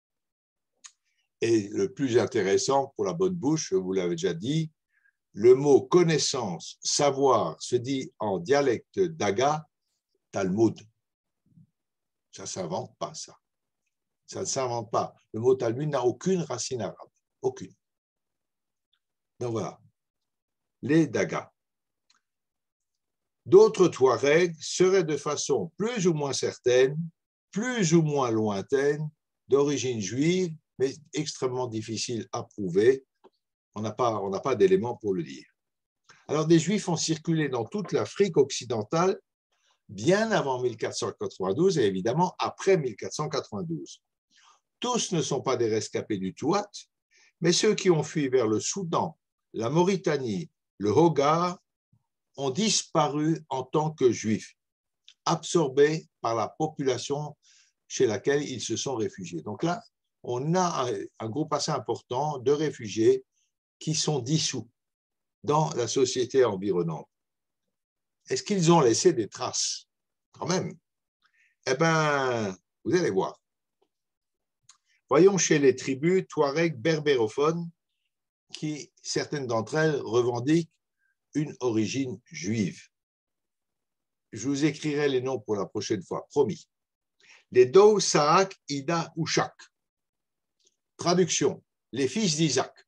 Et le plus intéressant pour la bonne bouche, vous l'avez déjà dit, le mot connaissance, savoir, se dit en dialecte d'Aga, Talmud. Ça ne s'invente pas, ça. Ça ne s'invente pas. Le mot Talmud n'a aucune racine arabe. Aucune. Donc voilà. Les Dagas. D'autres Touaregs seraient de façon plus ou moins certaine, plus ou moins lointaine, d'origine juive, mais extrêmement difficile à prouver. On n'a pas, on n'a pas d'éléments pour le dire. Alors, des Juifs ont circulé dans toute l'Afrique occidentale bien avant mille quatre cent quatre-vingt-douze et évidemment après mille quatre cent quatre-vingt-douze. Tous ne sont pas des rescapés du Touat, mais ceux qui ont fui vers le Soudan, la Mauritanie, le Hogar, ont disparu en tant que Juifs, absorbés par la population chez laquelle ils se sont réfugiés. Donc là, on a un, un groupe assez important de réfugiés qui sont dissous dans la société environnante. Est-ce qu'ils ont laissé des traces? Quand même. Eh bien, vous allez voir. Voyons chez les tribus Touareg berbérophones, qui, certaines d'entre elles, revendiquent une origine juive. Je vous écrirai les noms pour la prochaine fois, promis. Les Dou, Saak, Ida, Ushak. Traduction, les fils d'Isaac.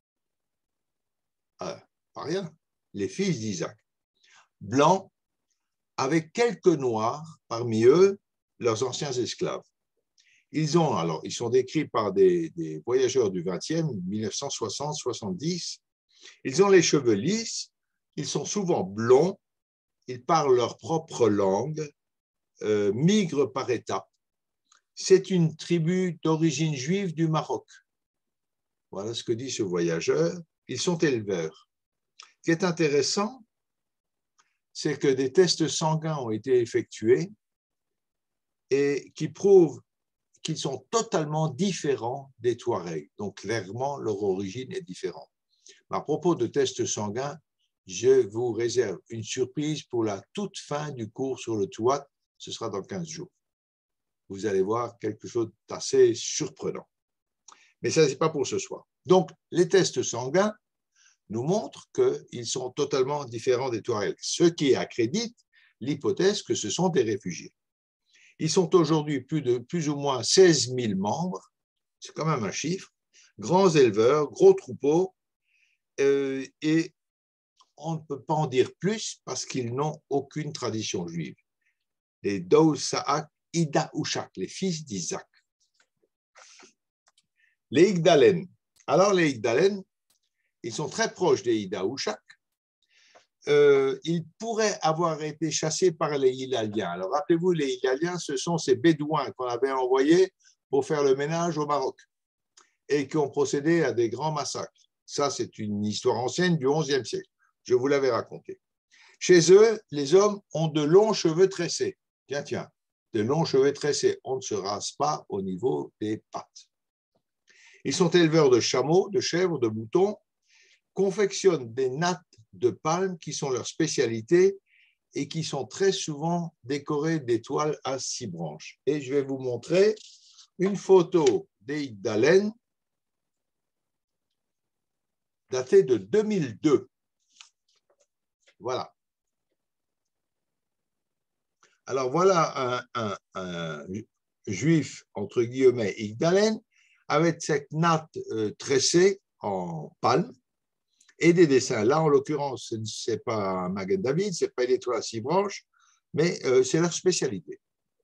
Euh, pas rien, les fils d'Isaac. Blancs, avec quelques noirs, parmi eux, leurs anciens esclaves. Ils, ont, alors, ils sont décrits par des, des voyageurs du vingtième, mille neuf cent soixante soixante-dix. Ils ont les cheveux lisses, ils sont souvent blonds, ils parlent leur propre langue, euh, migrent par étapes. C'est une tribu d'origine juive du Maroc. Voilà ce que dit ce voyageur. Ils sont éleveurs. Ce qui est intéressant, c'est que des tests sanguins ont été effectués et qui prouvent qu'ils sont totalement différents des Touaregs. Donc, clairement, leur origine est différente. À propos de tests sanguins, je vous réserve une surprise pour la toute fin du cours sur le Touat. Ce sera dans quinze jours. Vous allez voir quelque chose d'assez surprenant. Mais ça, ce n'est pas pour ce soir. Donc, les tests sanguins nous montrent qu'ils sont totalement différents des Touaregs, ce qui accrédite l'hypothèse que ce sont des réfugiés. Ils sont aujourd'hui plus de plus ou moins seize mille membres, c'est quand même un chiffre, grands éleveurs, gros troupeaux, euh, et on ne peut pas en dire plus parce qu'ils n'ont aucune tradition juive. Les Daoussaak, Ida Ushak, les fils d'Isaac. Les Igdalen. Alors les Igdalen, ils sont très proches des Ida Ushak. Euh, ils pourraient avoir été chassés par les Hilaliens. Alors, rappelez-vous, les Hilaliens, ce sont ces Bédouins qu'on avait envoyés pour faire le ménage au Maroc et qui ont procédé à des grands massacres. Ça, c'est une histoire ancienne du onzième siècle. Je vous l'avais raconté. Chez eux, les hommes ont de longs cheveux tressés. Tiens, tiens, de longs cheveux tressés. On ne se rase pas au niveau des pattes. Ils sont éleveurs de chameaux, de chèvres, de moutons, confectionnent des nattes de palmes qui sont leur spécialité et qui sont très souvent décorées d'étoiles à six branches. Et je vais vous montrer une photo des Igdalen datée de deux mille deux. Voilà. Alors voilà un, un, un juif, entre guillemets, Igdalen, avec cette natte euh, tressée en palme et des dessins. Là, en l'occurrence, ce n'est pas un Magen David, ce n'est pas une étoile à six branches, mais euh, c'est leur spécialité.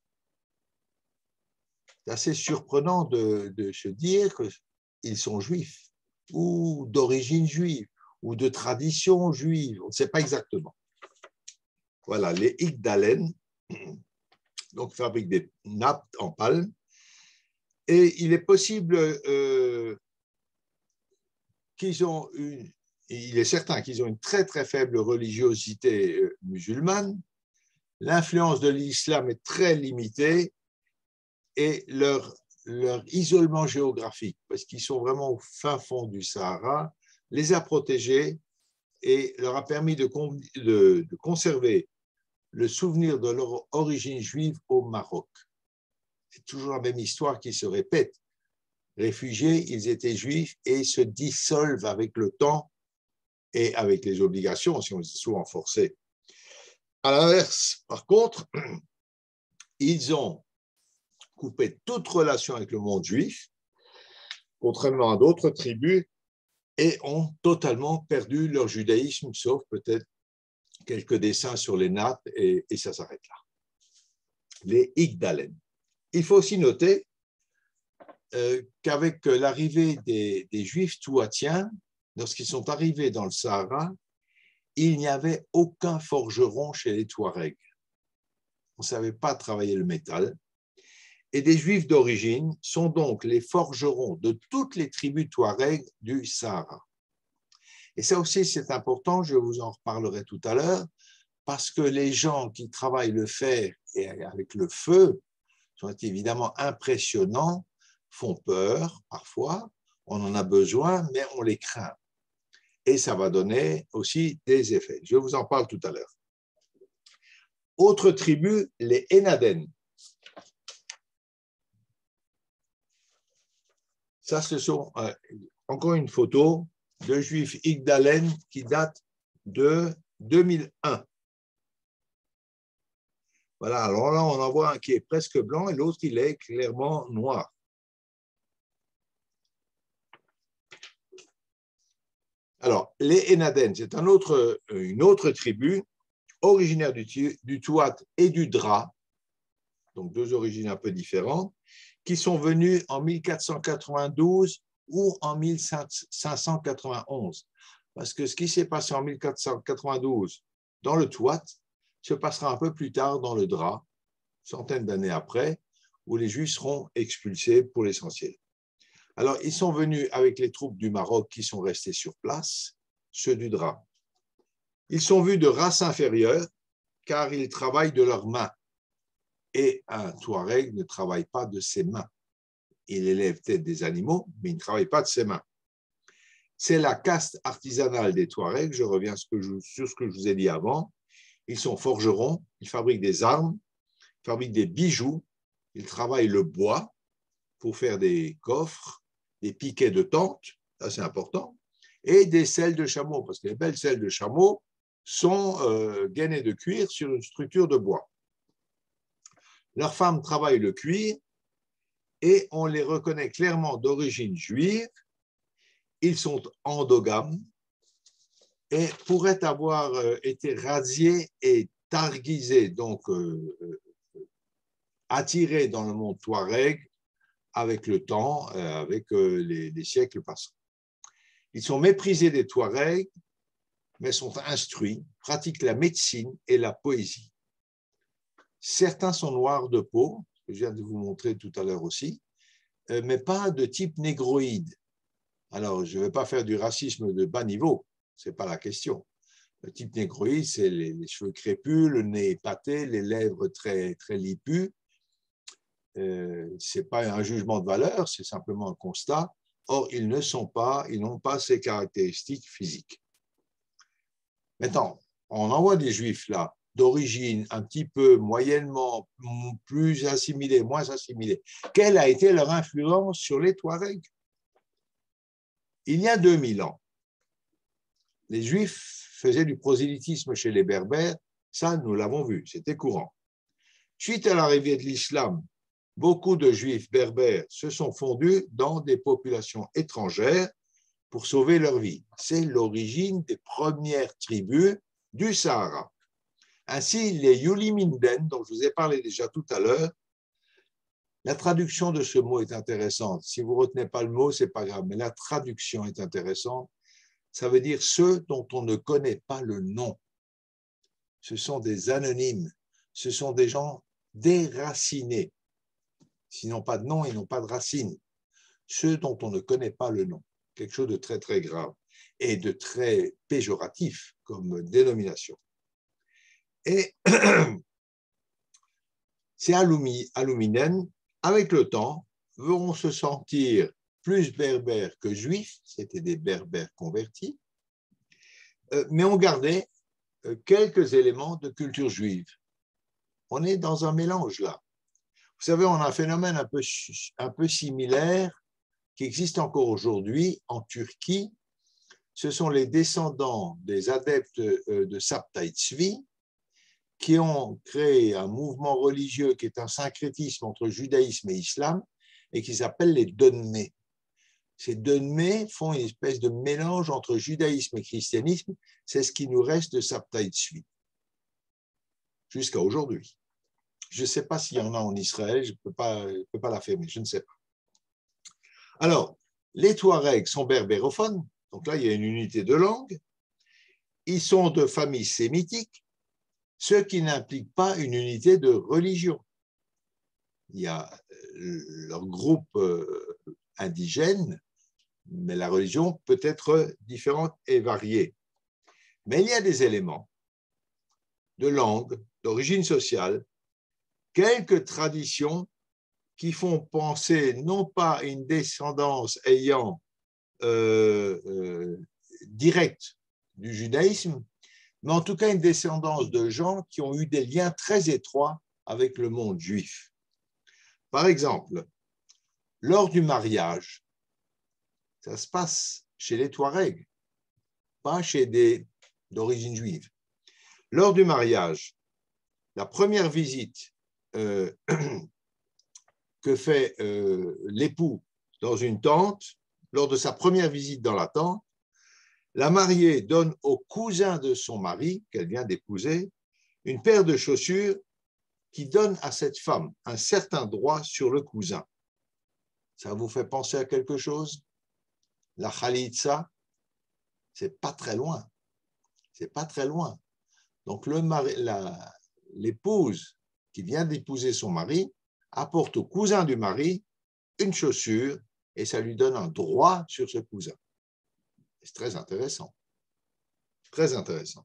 C'est assez surprenant de, de se dire qu'ils sont juifs, ou d'origine juive, ou de tradition juive, on ne sait pas exactement. Voilà, les Igdalen, donc fabriquent des nappes en palme, et il est possible euh, qu'ils ont une il est certain qu'ils ont une très très faible religiosité musulmane, l'influence de l'islam est très limitée et leur, leur isolement géographique, parce qu'ils sont vraiment au fin fond du Sahara, les a protégés et leur a permis de, de, de conserver le souvenir de leur origine juive au Maroc. C'est toujours la même histoire qui se répète. Réfugiés, ils étaient juifs et se dissolvent avec le temps et avec les obligations, si on est souvent forcés. À l'inverse, par contre, ils ont coupé toute relation avec le monde juif, contrairement à d'autres tribus, et ont totalement perdu leur judaïsme, sauf peut-être quelques dessins sur les nappes, et, et ça s'arrête là. Les Igdalen. Il faut aussi noter euh, qu'avec l'arrivée des, des Juifs touatiens, lorsqu'ils sont arrivés dans le Sahara, il n'y avait aucun forgeron chez les Touaregs. On ne savait pas travailler le métal. Et des Juifs d'origine sont donc les forgerons de toutes les tribus Touaregs du Sahara. Et ça aussi, c'est important, je vous en reparlerai tout à l'heure, parce que les gens qui travaillent le fer et avec le feu sont évidemment impressionnants, font peur parfois, on en a besoin, mais on les craint. Et ça va donner aussi des effets. Je vous en parle tout à l'heure. Autre tribu, les Enaden. Ça, ce sont euh, encore une photo de Juifs Igdalen qui date de deux mille un. Voilà, alors là, on en voit un qui est presque blanc et l'autre, il est clairement noir. Alors, les Enaden, c'est un autre, une autre tribu originaire du, du Touat et du Dra, donc deux origines un peu différentes, qui sont venus en mille quatre cent quatre-vingt-douze ou en mille cinq cent quatre-vingt-onze. Parce que ce qui s'est passé en mille quatre cent quatre-vingt-douze dans le Touat se passera un peu plus tard dans le Dra, centaines d'années après, où les Juifs seront expulsés pour l'essentiel. Alors, ils sont venus avec les troupes du Maroc qui sont restées sur place, ceux du Dra. Ils sont vus de race inférieure car ils travaillent de leurs mains. Et un Touareg ne travaille pas de ses mains. Il élève peut-être des animaux, mais il ne travaille pas de ses mains. C'est la caste artisanale des Touaregs, je reviens sur ce que je vous ai dit avant. Ils sont forgerons, ils fabriquent des armes, ils fabriquent des bijoux, ils travaillent le bois pour faire des coffres, des piquets de tentes, ça c'est important, et des selles de chameau, parce que les belles selles de chameau sont euh, gainées de cuir sur une structure de bois. Leurs femmes travaillent le cuir et on les reconnaît clairement d'origine juive. Ils sont endogames et pourraient avoir été radiés et targuisés, donc euh, attirés dans le monde touareg avec le temps, avec euh, les, les siècles passants. Ils sont méprisés des Touaregs, mais sont instruits, pratiquent la médecine et la poésie. Certains sont noirs de peau, que je viens de vous montrer tout à l'heure aussi, mais pas de type négroïde. Alors, je ne vais pas faire du racisme de bas niveau, ce n'est pas la question. Le type négroïde, c'est les, les cheveux crépus, le nez épaté, les lèvres très, très lipues. Euh, ce n'est pas un jugement de valeur, c'est simplement un constat. Or, ils ne sont pas, ils n'ont pas ces caractéristiques physiques. Maintenant, on envoie des Juifs là, d'origine un petit peu moyennement plus assimilés, moins assimilés. Quelle a été leur influence sur les Touaregs? Il y a deux mille ans, les Juifs faisaient du prosélytisme chez les Berbères, ça nous l'avons vu, c'était courant. Suite à l'arrivée de l'islam, beaucoup de Juifs berbères se sont fondus dans des populations étrangères pour sauver leur vie. C'est l'origine des premières tribus du Sahara. Ainsi, les Yuli-Minden, dont je vous ai parlé déjà tout à l'heure, la traduction de ce mot est intéressante. Si vous ne retenez pas le mot, ce n'est pas grave, mais la traduction est intéressante. Ça veut dire ceux dont on ne connaît pas le nom. Ce sont des anonymes, ce sont des gens déracinés. S'ils n'ont pas de nom, ils n'ont pas de racines. Ceux dont on ne connaît pas le nom. Quelque chose de très, très grave et de très péjoratif comme dénomination. Et ces Aluminen, avec le temps, vont se sentir plus berbères que juifs, c'était des berbères convertis, mais ont gardé quelques éléments de culture juive. On est dans un mélange là. Vous savez, on a un phénomène un peu, un peu similaire qui existe encore aujourd'hui en Turquie. Ce sont les descendants des adeptes de Sabtai Tzvi qui ont créé un mouvement religieux qui est un syncrétisme entre judaïsme et islam et qui s'appelle les Donmé. Ces Donmé font une espèce de mélange entre judaïsme et christianisme. C'est ce qui nous reste de Sabtai Tzvi jusqu'à aujourd'hui. Je ne sais pas s'il y en a en Israël, je ne peux pas, je peux pas l'affirmer, je ne sais pas. Alors, les Touaregs sont berbérophones, donc là, il y a une unité de langue. Ils sont de famille sémitique, ce qui n'implique pas une unité de religion. Il y a leur groupe indigène, mais la religion peut être différente et variée. Mais il y a des éléments de langue, d'origine sociale, quelques traditions qui font penser non pas à une descendance ayant euh, euh, directe du judaïsme, mais en tout cas une descendance de gens qui ont eu des liens très étroits avec le monde juif. Par exemple, lors du mariage, ça se passe chez les Touaregs, pas chez des d'origine juive. Lors du mariage, la première visite euh, que fait euh, l'époux dans une tente, lors de sa première visite dans la tente, la mariée donne au cousin de son mari, qu'elle vient d'épouser, une paire de chaussures qui donne à cette femme un certain droit sur le cousin. Ça vous fait penser à quelque chose? La Khalitsa, c'est pas très loin. C'est pas très loin. Donc, le mari, la, l'épouse qui vient d'épouser son mari apporte au cousin du mari une chaussure et ça lui donne un droit sur ce cousin. C'est très intéressant. Très intéressant.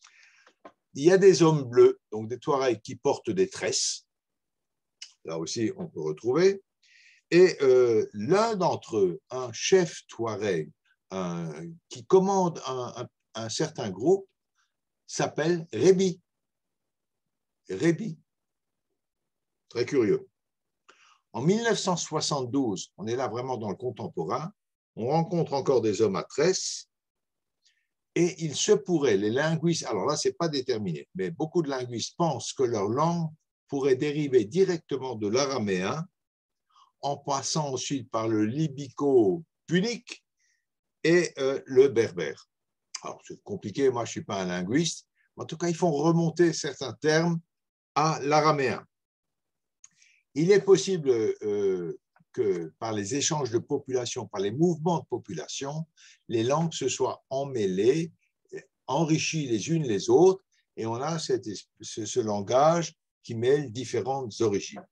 Il y a des hommes bleus, donc des Touaregs qui portent des tresses. Là aussi, on peut retrouver. Et euh, l'un d'entre eux, un chef Touareg, un, qui commande un, un, un certain groupe, s'appelle Rébi. Rébi. Très curieux. En mille neuf cent soixante-douze, on est là vraiment dans le contemporain, on rencontre encore des hommes à tresses et il se pourrait, les linguistes, alors là, ce n'est pas déterminé, mais beaucoup de linguistes pensent que leur langue pourrait dériver directement de l'araméen en passant ensuite par le libyco-punique et euh, le berbère. Alors, c'est compliqué, moi, je ne suis pas un linguiste, mais en tout cas, ils font remonter certains termes à l'araméen. Il est possible euh, que par les échanges de population, par les mouvements de population, les langues se soient emmêlées, enrichies les unes les autres, et on a cette, ce, ce langage qui mêle différentes origines.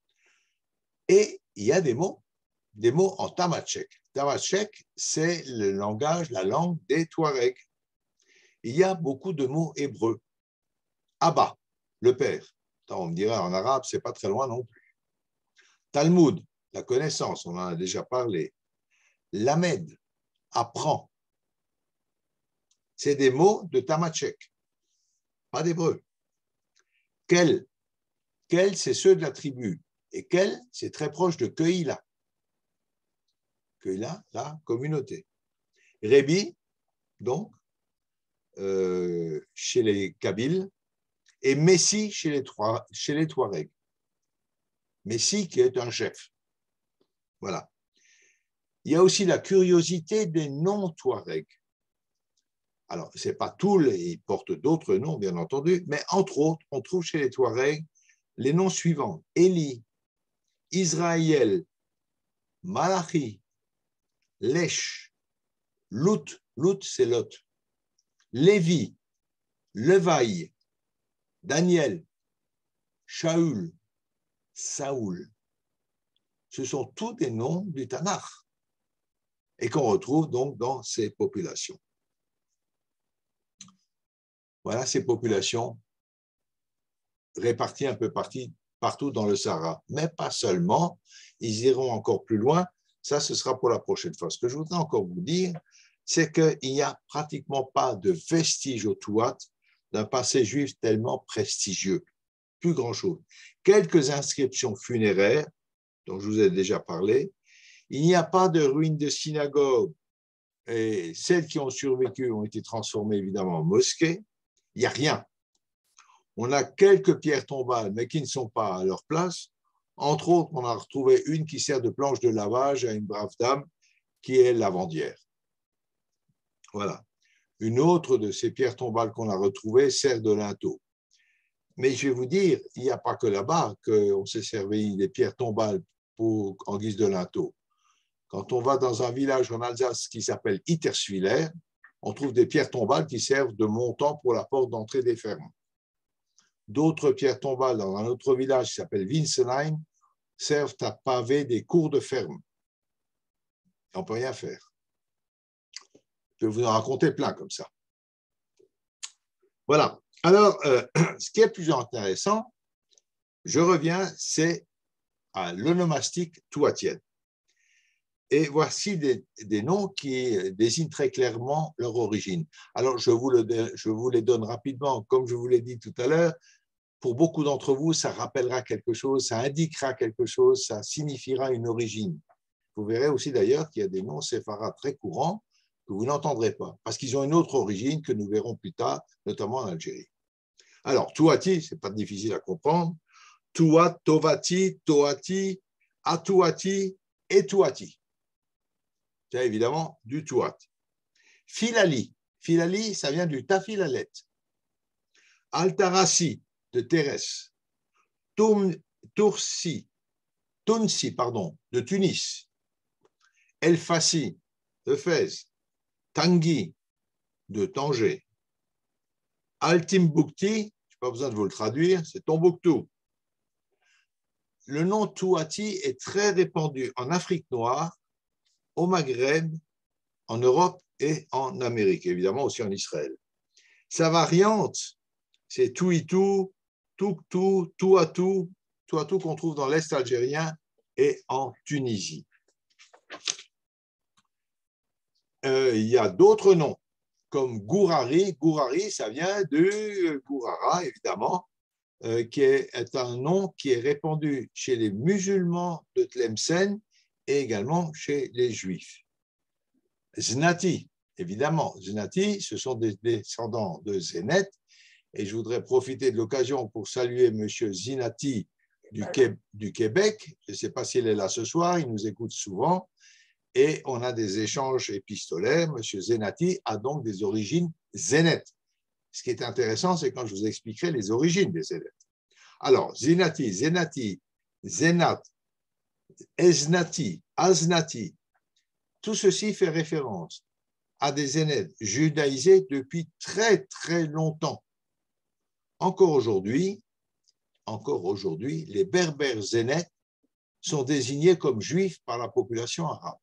Et il y a des mots, des mots en tamatchek. Tamatchek, c'est le langage, la langue des Touaregs. Il y a beaucoup de mots hébreux. Abba, le père. On me dirait en arabe, c'est pas très loin non plus. Talmud, la connaissance, on en a déjà parlé. Lamed, apprend. C'est des mots de tamatchek, pas d'hébreu. Quel, quel, c'est ceux de la tribu. Et quel, c'est très proche de Kehila. Kehila, la communauté. Rébi, donc, euh, chez les Kabyles, et Messi chez les, chez les Touaregs. Messi qui est un chef. Voilà. Il y a aussi la curiosité des noms Touaregs. Alors, ce n'est pas tous, ils portent d'autres noms, bien entendu, mais entre autres, on trouve chez les Touaregs les noms suivants. Élie, Israël, Malachi, Lèche, Lout, Lout c'est Lot, Lévi, Levaï, Daniel, Shaul, Saoul. Ce sont tous des noms du Tanakh et qu'on retrouve donc dans ces populations. Voilà ces populations réparties un peu partout dans le Sahara, mais pas seulement, ils iront encore plus loin. Ça, ce sera pour la prochaine fois. Ce que je voudrais encore vous dire, c'est qu'il n'y a pratiquement pas de vestiges au Touat d'un passé juif tellement prestigieux. Plus grand-chose. Quelques inscriptions funéraires, dont je vous ai déjà parlé. Il n'y a pas de ruines de synagogues, et celles qui ont survécu ont été transformées évidemment en mosquées. Il n'y a rien. On a quelques pierres tombales, mais qui ne sont pas à leur place. Entre autres, on a retrouvé une qui sert de planche de lavage à une brave dame qui est lavandière. Voilà. Une autre de ces pierres tombales qu'on a retrouvées sert de linteau. Mais je vais vous dire, il n'y a pas que là-bas qu'on s'est servi des pierres tombales pour, en guise de linteau. Quand on va dans un village en Alsace qui s'appelle Iterswiller, on trouve des pierres tombales qui servent de montant pour la porte d'entrée des fermes. D'autres pierres tombales dans un autre village qui s'appelle Winsenheim servent à paver des cours de ferme. On ne peut rien faire. Je vais vous en raconter plein comme ça. Voilà. Alors, euh, ce qui est plus intéressant, je reviens, c'est à l'onomastique touatienne. Et voici des, des noms qui désignent très clairement leur origine. Alors, je vous, le, je vous les donne rapidement, comme je vous l'ai dit tout à l'heure. Pour beaucoup d'entre vous, ça rappellera quelque chose, ça indiquera quelque chose, ça signifiera une origine. Vous verrez aussi d'ailleurs qu'il y a des noms séfarades très courants que vous n'entendrez pas, parce qu'ils ont une autre origine que nous verrons plus tard, notamment en Algérie. Alors, Touati, ce n'est pas difficile à comprendre. Touat, Tovati, Toati, Atouati et Touati. C'est évidemment du Touat. Filali. Filali, ça vient du Tafilalet. Altarassi, de Thérèse. Toursi, Tunsi, pardon, de Tunis. El Fassi de Fès, Tanguy de Tanger, Al-Timbukti, je n'ai pas besoin de vous le traduire, c'est Tombouctou. Le nom Touati est très répandu en Afrique noire, au Maghreb, en Europe et en Amérique, évidemment aussi en Israël. Sa variante, c'est Touitou, Touktou, Touatou, Touatou qu'on trouve dans l'Est algérien et en Tunisie. Euh, il y a d'autres noms, comme Gourari. Gourari, ça vient de Gourara, évidemment, euh, qui est, est un nom qui est répandu chez les musulmans de Tlemcen et également chez les Juifs. Znati, évidemment, Znati, ce sont des descendants de Zénet, et je voudrais profiter de l'occasion pour saluer M. Zinati du, du Québec. Je ne sais pas s'il est là ce soir, il nous écoute souvent, et on a des échanges épistolaires. M. Zenati a donc des origines Zénet. Ce qui est intéressant, c'est quand je vous expliquerai les origines des Zénet. Alors, Zinati, Zenati, Zénat, Eznati, Aznati, tout ceci fait référence à des Zénètes judaïsés depuis très très longtemps. Encore aujourd'hui, encore aujourd'hui, les Berbères Zénètes sont désignés comme juifs par la population arabe.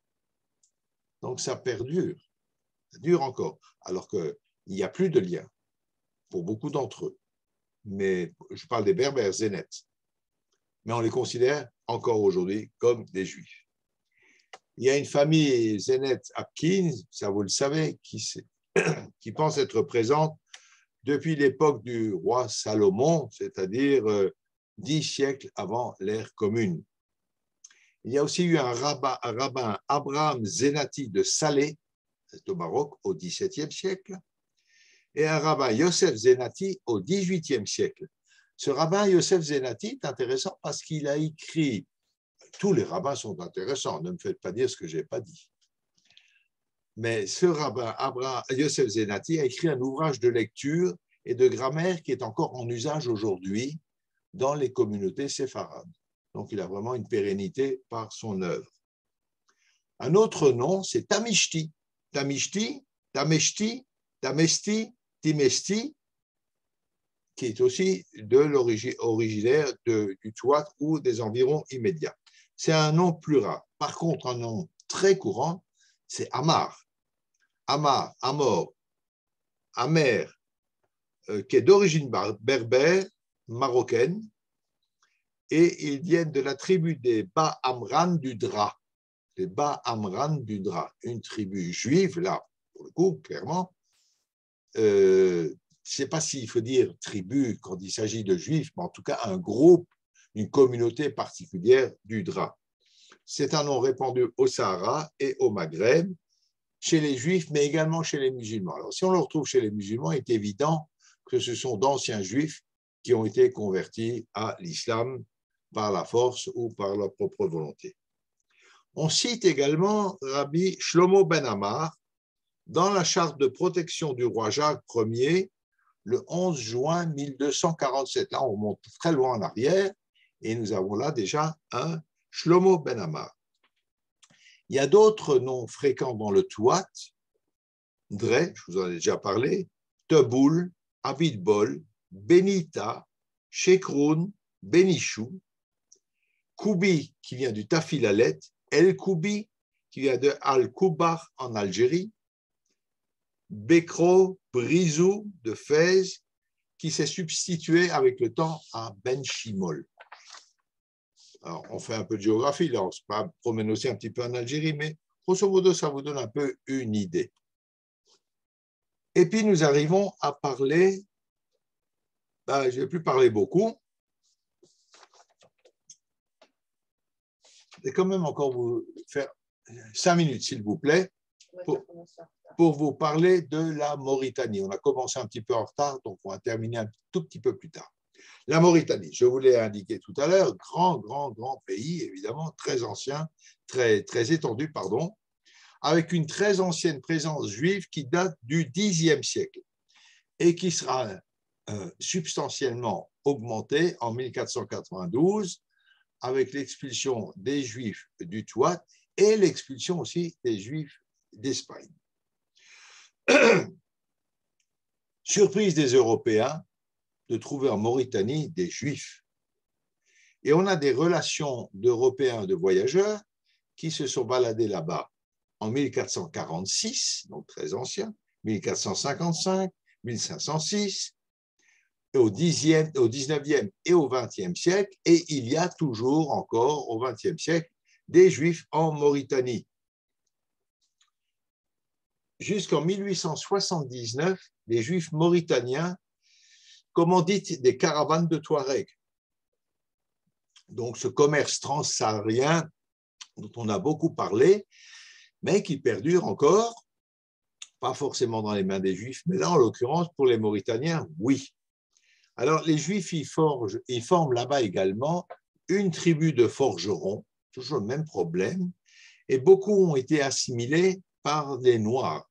Donc ça perdure, ça dure encore, alors qu'il n'y a plus de lien pour beaucoup d'entre eux. Mais je parle des Berbères Zénètes, mais on les considère encore aujourd'hui comme des juifs. Il y a une famille Zénète Apkin, ça vous le savez, qui, qui pense être présente depuis l'époque du roi Salomon, c'est-à-dire euh, dix siècles avant l'ère commune. Il y a aussi eu un rabbin, un rabbin Abraham Zenati de Salé, c'est au Maroc, au dix-septième siècle, et un rabbin Yosef Zenati au dix-huitième siècle. Ce rabbin Yosef Zenati est intéressant parce qu'il a écrit, tous les rabbins sont intéressants, ne me faites pas dire ce que je n'ai pas dit. Mais ce rabbin Abraham, Yosef Zenati a écrit un ouvrage de lecture et de grammaire qui est encore en usage aujourd'hui dans les communautés séfarades. Donc, il a vraiment une pérennité par son œuvre. Un autre nom, c'est Tamishti. Tamishti, Tameshti, Tamesti, Timesti, qui est aussi de l'origine originaire de, du Touat ou des environs immédiats. C'est un nom plus rare. Par contre, un nom très courant, c'est Amar. Amar, Amor, Amer, euh, qui est d'origine berbère, marocaine, et ils viennent de la tribu des Ba Amran du Dra. Les Ba Amran du Dra, une tribu juive, là, pour le coup, clairement. Euh, je ne sais pas s'il faut dire tribu quand il s'agit de juifs, mais en tout cas un groupe, une communauté particulière du Dra. C'est un nom répandu au Sahara et au Maghreb, chez les juifs, mais également chez les musulmans. Alors, si on le retrouve chez les musulmans, il est évident que ce sont d'anciens juifs qui ont été convertis à l'islam par la force ou par leur propre volonté. On cite également Rabbi Shlomo ben Amar dans la charte de protection du roi Jacques Ier le onze juin mille deux cent quarante-sept. Là, on monte très loin en arrière et nous avons là déjà un Shlomo ben Amar. Il y a d'autres noms fréquents dans le Touat, Dre, je vous en ai déjà parlé, Teboul, Abidbol, Benita, Shekroun, Benichou, Koubi, qui vient du Tafilalet, El Koubi, qui vient de Al-Koubar en Algérie, Bekro, Brizou de Fès, qui s'est substitué avec le temps à Ben Shimol. Alors, on fait un peu de géographie, là, on se promène aussi un petit peu en Algérie, mais grosso modo, ça vous donne un peu une idée. Et puis, nous arrivons à parler, ben, je ne vais plus parler beaucoup, je vais quand même encore vous faire cinq minutes, s'il vous plaît, pour, pour vous parler de la Mauritanie. On a commencé un petit peu en retard, donc on va terminer un tout petit peu plus tard. La Mauritanie, je vous l'ai indiqué tout à l'heure, grand, grand, grand pays, évidemment, très ancien, très, très étendu, pardon, avec une très ancienne présence juive qui date du dixième siècle et qui sera euh, substantiellement augmentée en mille quatre cent quatre-vingt-douze avec l'expulsion des Juifs du Touat et l'expulsion aussi des Juifs d'Espagne. Surprise des Européens de trouver en Mauritanie des Juifs. Et on a des relations d'Européens, de voyageurs, qui se sont baladés là-bas en mille quatre cent quarante-six, donc très ancien, mille quatre cent cinquante-cinq, mille cinq cent six, au dixième, au dix-neuvième et au vingtième siècle, et il y a toujours encore au vingtième siècle des Juifs en Mauritanie. Jusqu'en mille huit cent soixante-dix-neuf, les Juifs mauritaniens commanditent des caravanes de Touaregs. Donc ce commerce transsaharien dont on a beaucoup parlé, mais qui perdure encore, pas forcément dans les mains des Juifs, mais là, en l'occurrence, pour les Mauritaniens, oui. Alors, les Juifs, ils, forgent, ils forment là-bas également une tribu de forgerons, toujours le même problème, et beaucoup ont été assimilés par des Noirs,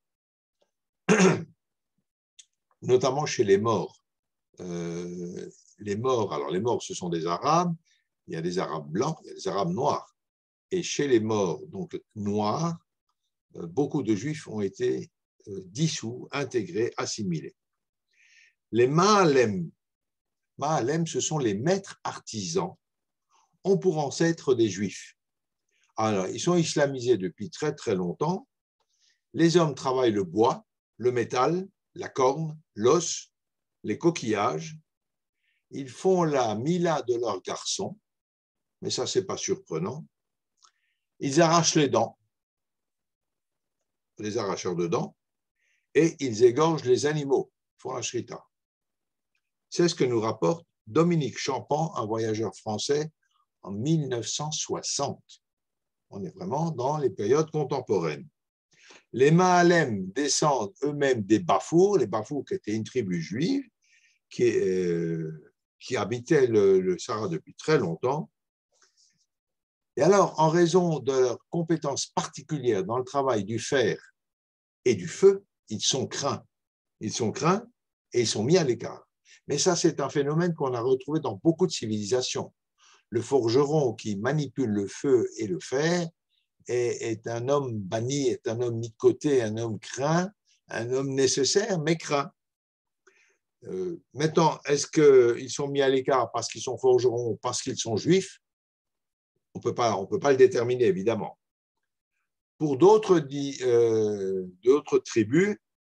notamment chez les Maures. Euh, les Maures, alors les Maures, ce sont des Arabes, il y a des Arabes blancs, il y a des Arabes noirs. Et chez les Maures, donc noirs, beaucoup de Juifs ont été dissous, intégrés, assimilés. Les Ma'alem, Ma'alem, ce sont les maîtres artisans, ont pour ancêtre des Juifs. Alors, ils sont islamisés depuis très très longtemps. Les hommes travaillent le bois, le métal, la corne, l'os, les coquillages. Ils font la mila de leurs garçons, mais ça, c'est pas surprenant. Ils arrachent les dents, les arracheurs de dents, et ils égorgent les animaux, font la shrita. C'est ce que nous rapporte Dominique Champan, un voyageur français, en mille neuf cent soixante. On est vraiment dans les périodes contemporaines. Les Ma'alem descendent eux-mêmes des Bafours, les Bafours qui étaient une tribu juive, qui, euh, qui habitait le, le Sahara depuis très longtemps. Et alors, en raison de leurs compétences particulières dans le travail du fer et du feu, ils sont craints. Ils sont craints et ils sont mis à l'écart. Mais ça, c'est un phénomène qu'on a retrouvé dans beaucoup de civilisations. Le forgeron qui manipule le feu et le fer est, est un homme banni, est un homme mis de côté, un homme craint, un homme nécessaire, mais craint. Euh, maintenant, est-ce qu'ils sont mis à l'écart parce qu'ils sont forgerons ou parce qu'ils sont juifs? On ne peut pas, on peut pas le déterminer, évidemment. Pour d'autres euh, d'autres tribus,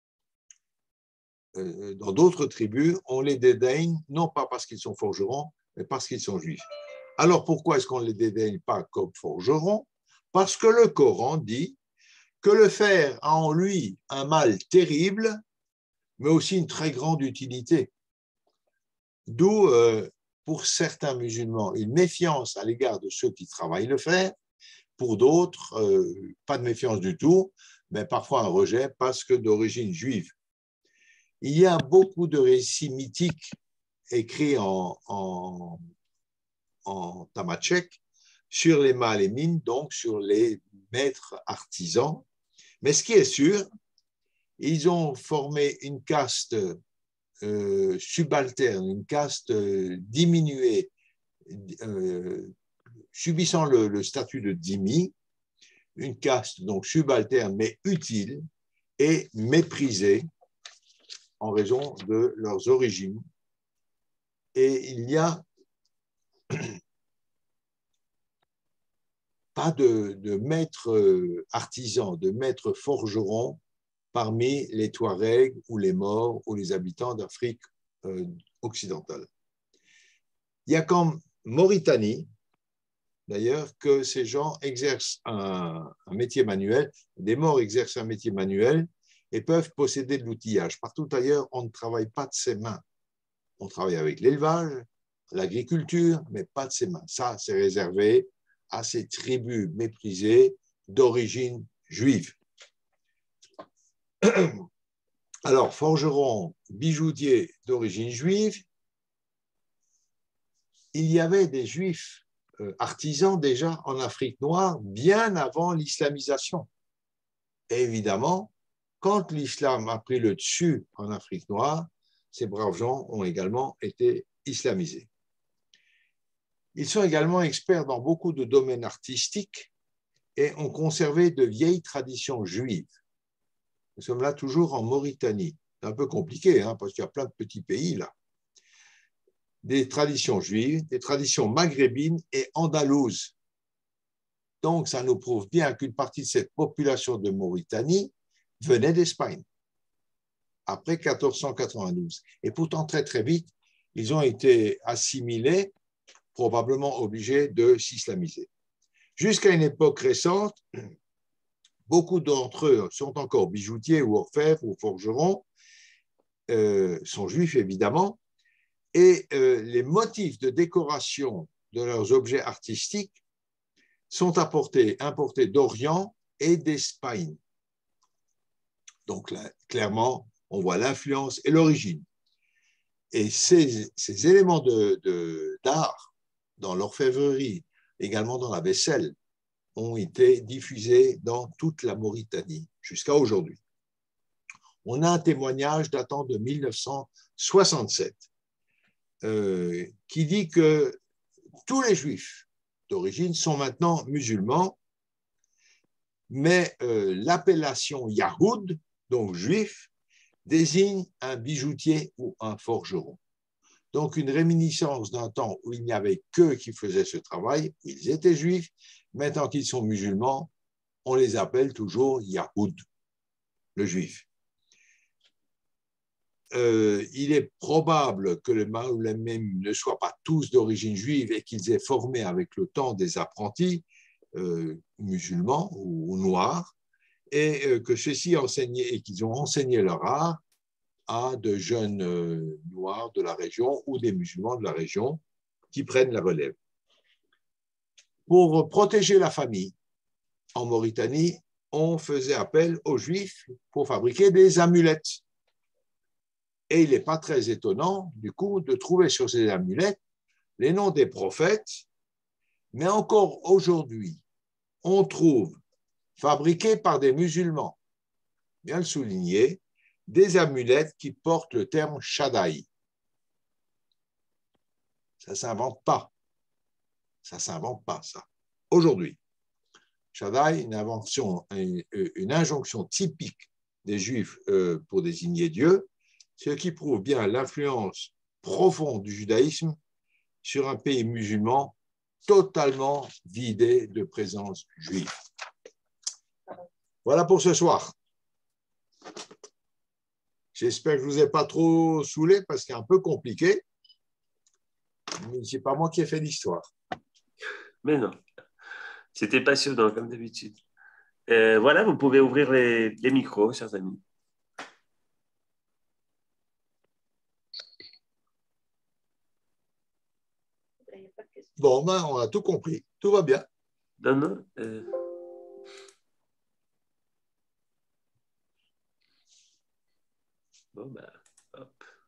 euh, dans d'autres tribus, on les dédaigne, non pas parce qu'ils sont forgerons, mais parce qu'ils sont juifs. Alors, pourquoi est-ce qu'on ne les dédaigne pas comme forgerons? Parce que le Coran dit que le fer a en lui un mal terrible, mais aussi une très grande utilité. D'où, euh, pour certains musulmans, une méfiance à l'égard de ceux qui travaillent le fer. Pour d'autres, euh, pas de méfiance du tout, mais parfois un rejet parce que d'origine juive. Il y a beaucoup de récits mythiques écrits en, en, en tamatchek sur les Ma'alémines, donc sur les maîtres artisans. Mais ce qui est sûr, ils ont formé une caste euh, subalterne, une caste euh, diminuée, euh, subissant le, le statut de dhimmi, une caste donc subalterne mais utile et méprisée en raison de leurs origines. Et il n'y a pas de, de maître artisan, de maître forgeron parmi les Touaregs ou les Maures ou les habitants d'Afrique euh, occidentale. Il y a qu'en Mauritanie, d'ailleurs, que ces gens exercent un, un métier manuel, des Maures exercent un métier manuel et peuvent posséder de l'outillage. Partout ailleurs, on ne travaille pas de ses mains. On travaille avec l'élevage, l'agriculture, mais pas de ses mains. Ça, c'est réservé à ces tribus méprisées d'origine juive. Alors, forgeron, bijoutier d'origine juive, il y avait des juifs artisans déjà en Afrique noire bien avant l'islamisation. Et évidemment, quand l'islam a pris le dessus en Afrique noire, ces braves gens ont également été islamisés. Ils sont également experts dans beaucoup de domaines artistiques et ont conservé de vieilles traditions juives. Nous sommes là toujours en Mauritanie. C'est un peu compliqué, hein, parce qu'il y a plein de petits pays là. Des traditions juives, des traditions maghrébines et andalouses. Donc, ça nous prouve bien qu'une partie de cette population de Mauritanie venait d'Espagne, après mille quatre cent quatre-vingt-douze. Et pourtant, très très vite, ils ont été assimilés, probablement obligés de s'islamiser. Jusqu'à une époque récente, beaucoup d'entre eux sont encore bijoutiers ou orfèvres ou forgerons, euh, sont juifs évidemment, et euh, les motifs de décoration de leurs objets artistiques sont apportés, importés d'Orient et d'Espagne. Donc là, clairement, on voit l'influence et l'origine. Et ces, ces éléments de, de, d'art dans l'orfèvrerie, également dans la vaisselle, ont été diffusés dans toute la Mauritanie jusqu'à aujourd'hui. On a un témoignage datant de mille neuf cent soixante-sept euh, qui dit que tous les juifs d'origine sont maintenant musulmans, mais euh, l'appellation Yahoud, donc juif, désigne un bijoutier ou un forgeron. Donc une réminiscence d'un temps où il n'y avait qu'eux qui faisaient ce travail, ils étaient juifs, maintenant qu'ils sont musulmans, on les appelle toujours Yahoud, le juif. Euh, il est probable que les Maoulamim ne soient pas tous d'origine juive et qu'ils aient formé avec le temps des apprentis euh, musulmans ou, ou noirs, et euh, que ceux-ci enseignaient et qu'ils ont enseigné leur art à de jeunes euh, noirs de la région ou des musulmans de la région qui prennent la relève. Pour protéger la famille, en Mauritanie, on faisait appel aux juifs pour fabriquer des amulettes. Et il n'est pas très étonnant, du coup, de trouver sur ces amulettes les noms des prophètes, mais encore aujourd'hui, on trouve, fabriqués par des musulmans, bien le souligner, des amulettes qui portent le terme Shaddai. Ça ne s'invente pas. Ça ne s'invente pas, ça. Aujourd'hui, Shaddai, une, invention, une, une injonction typique des Juifs euh, pour désigner Dieu, ce qui prouve bien l'influence profonde du judaïsme sur un pays musulman totalement vidé de présence juive. Voilà pour ce soir. J'espère que je ne vous ai pas trop saoulé parce que c'est un peu compliqué, mais ce n'est pas moi qui ai fait l'histoire. Mais non, c'était passionnant comme d'habitude. Euh, voilà, vous pouvez ouvrir les, les micros, chers amis. Bon, ben, on a tout compris. Tout va bien. Non, non. Euh... Bon, ben, hop.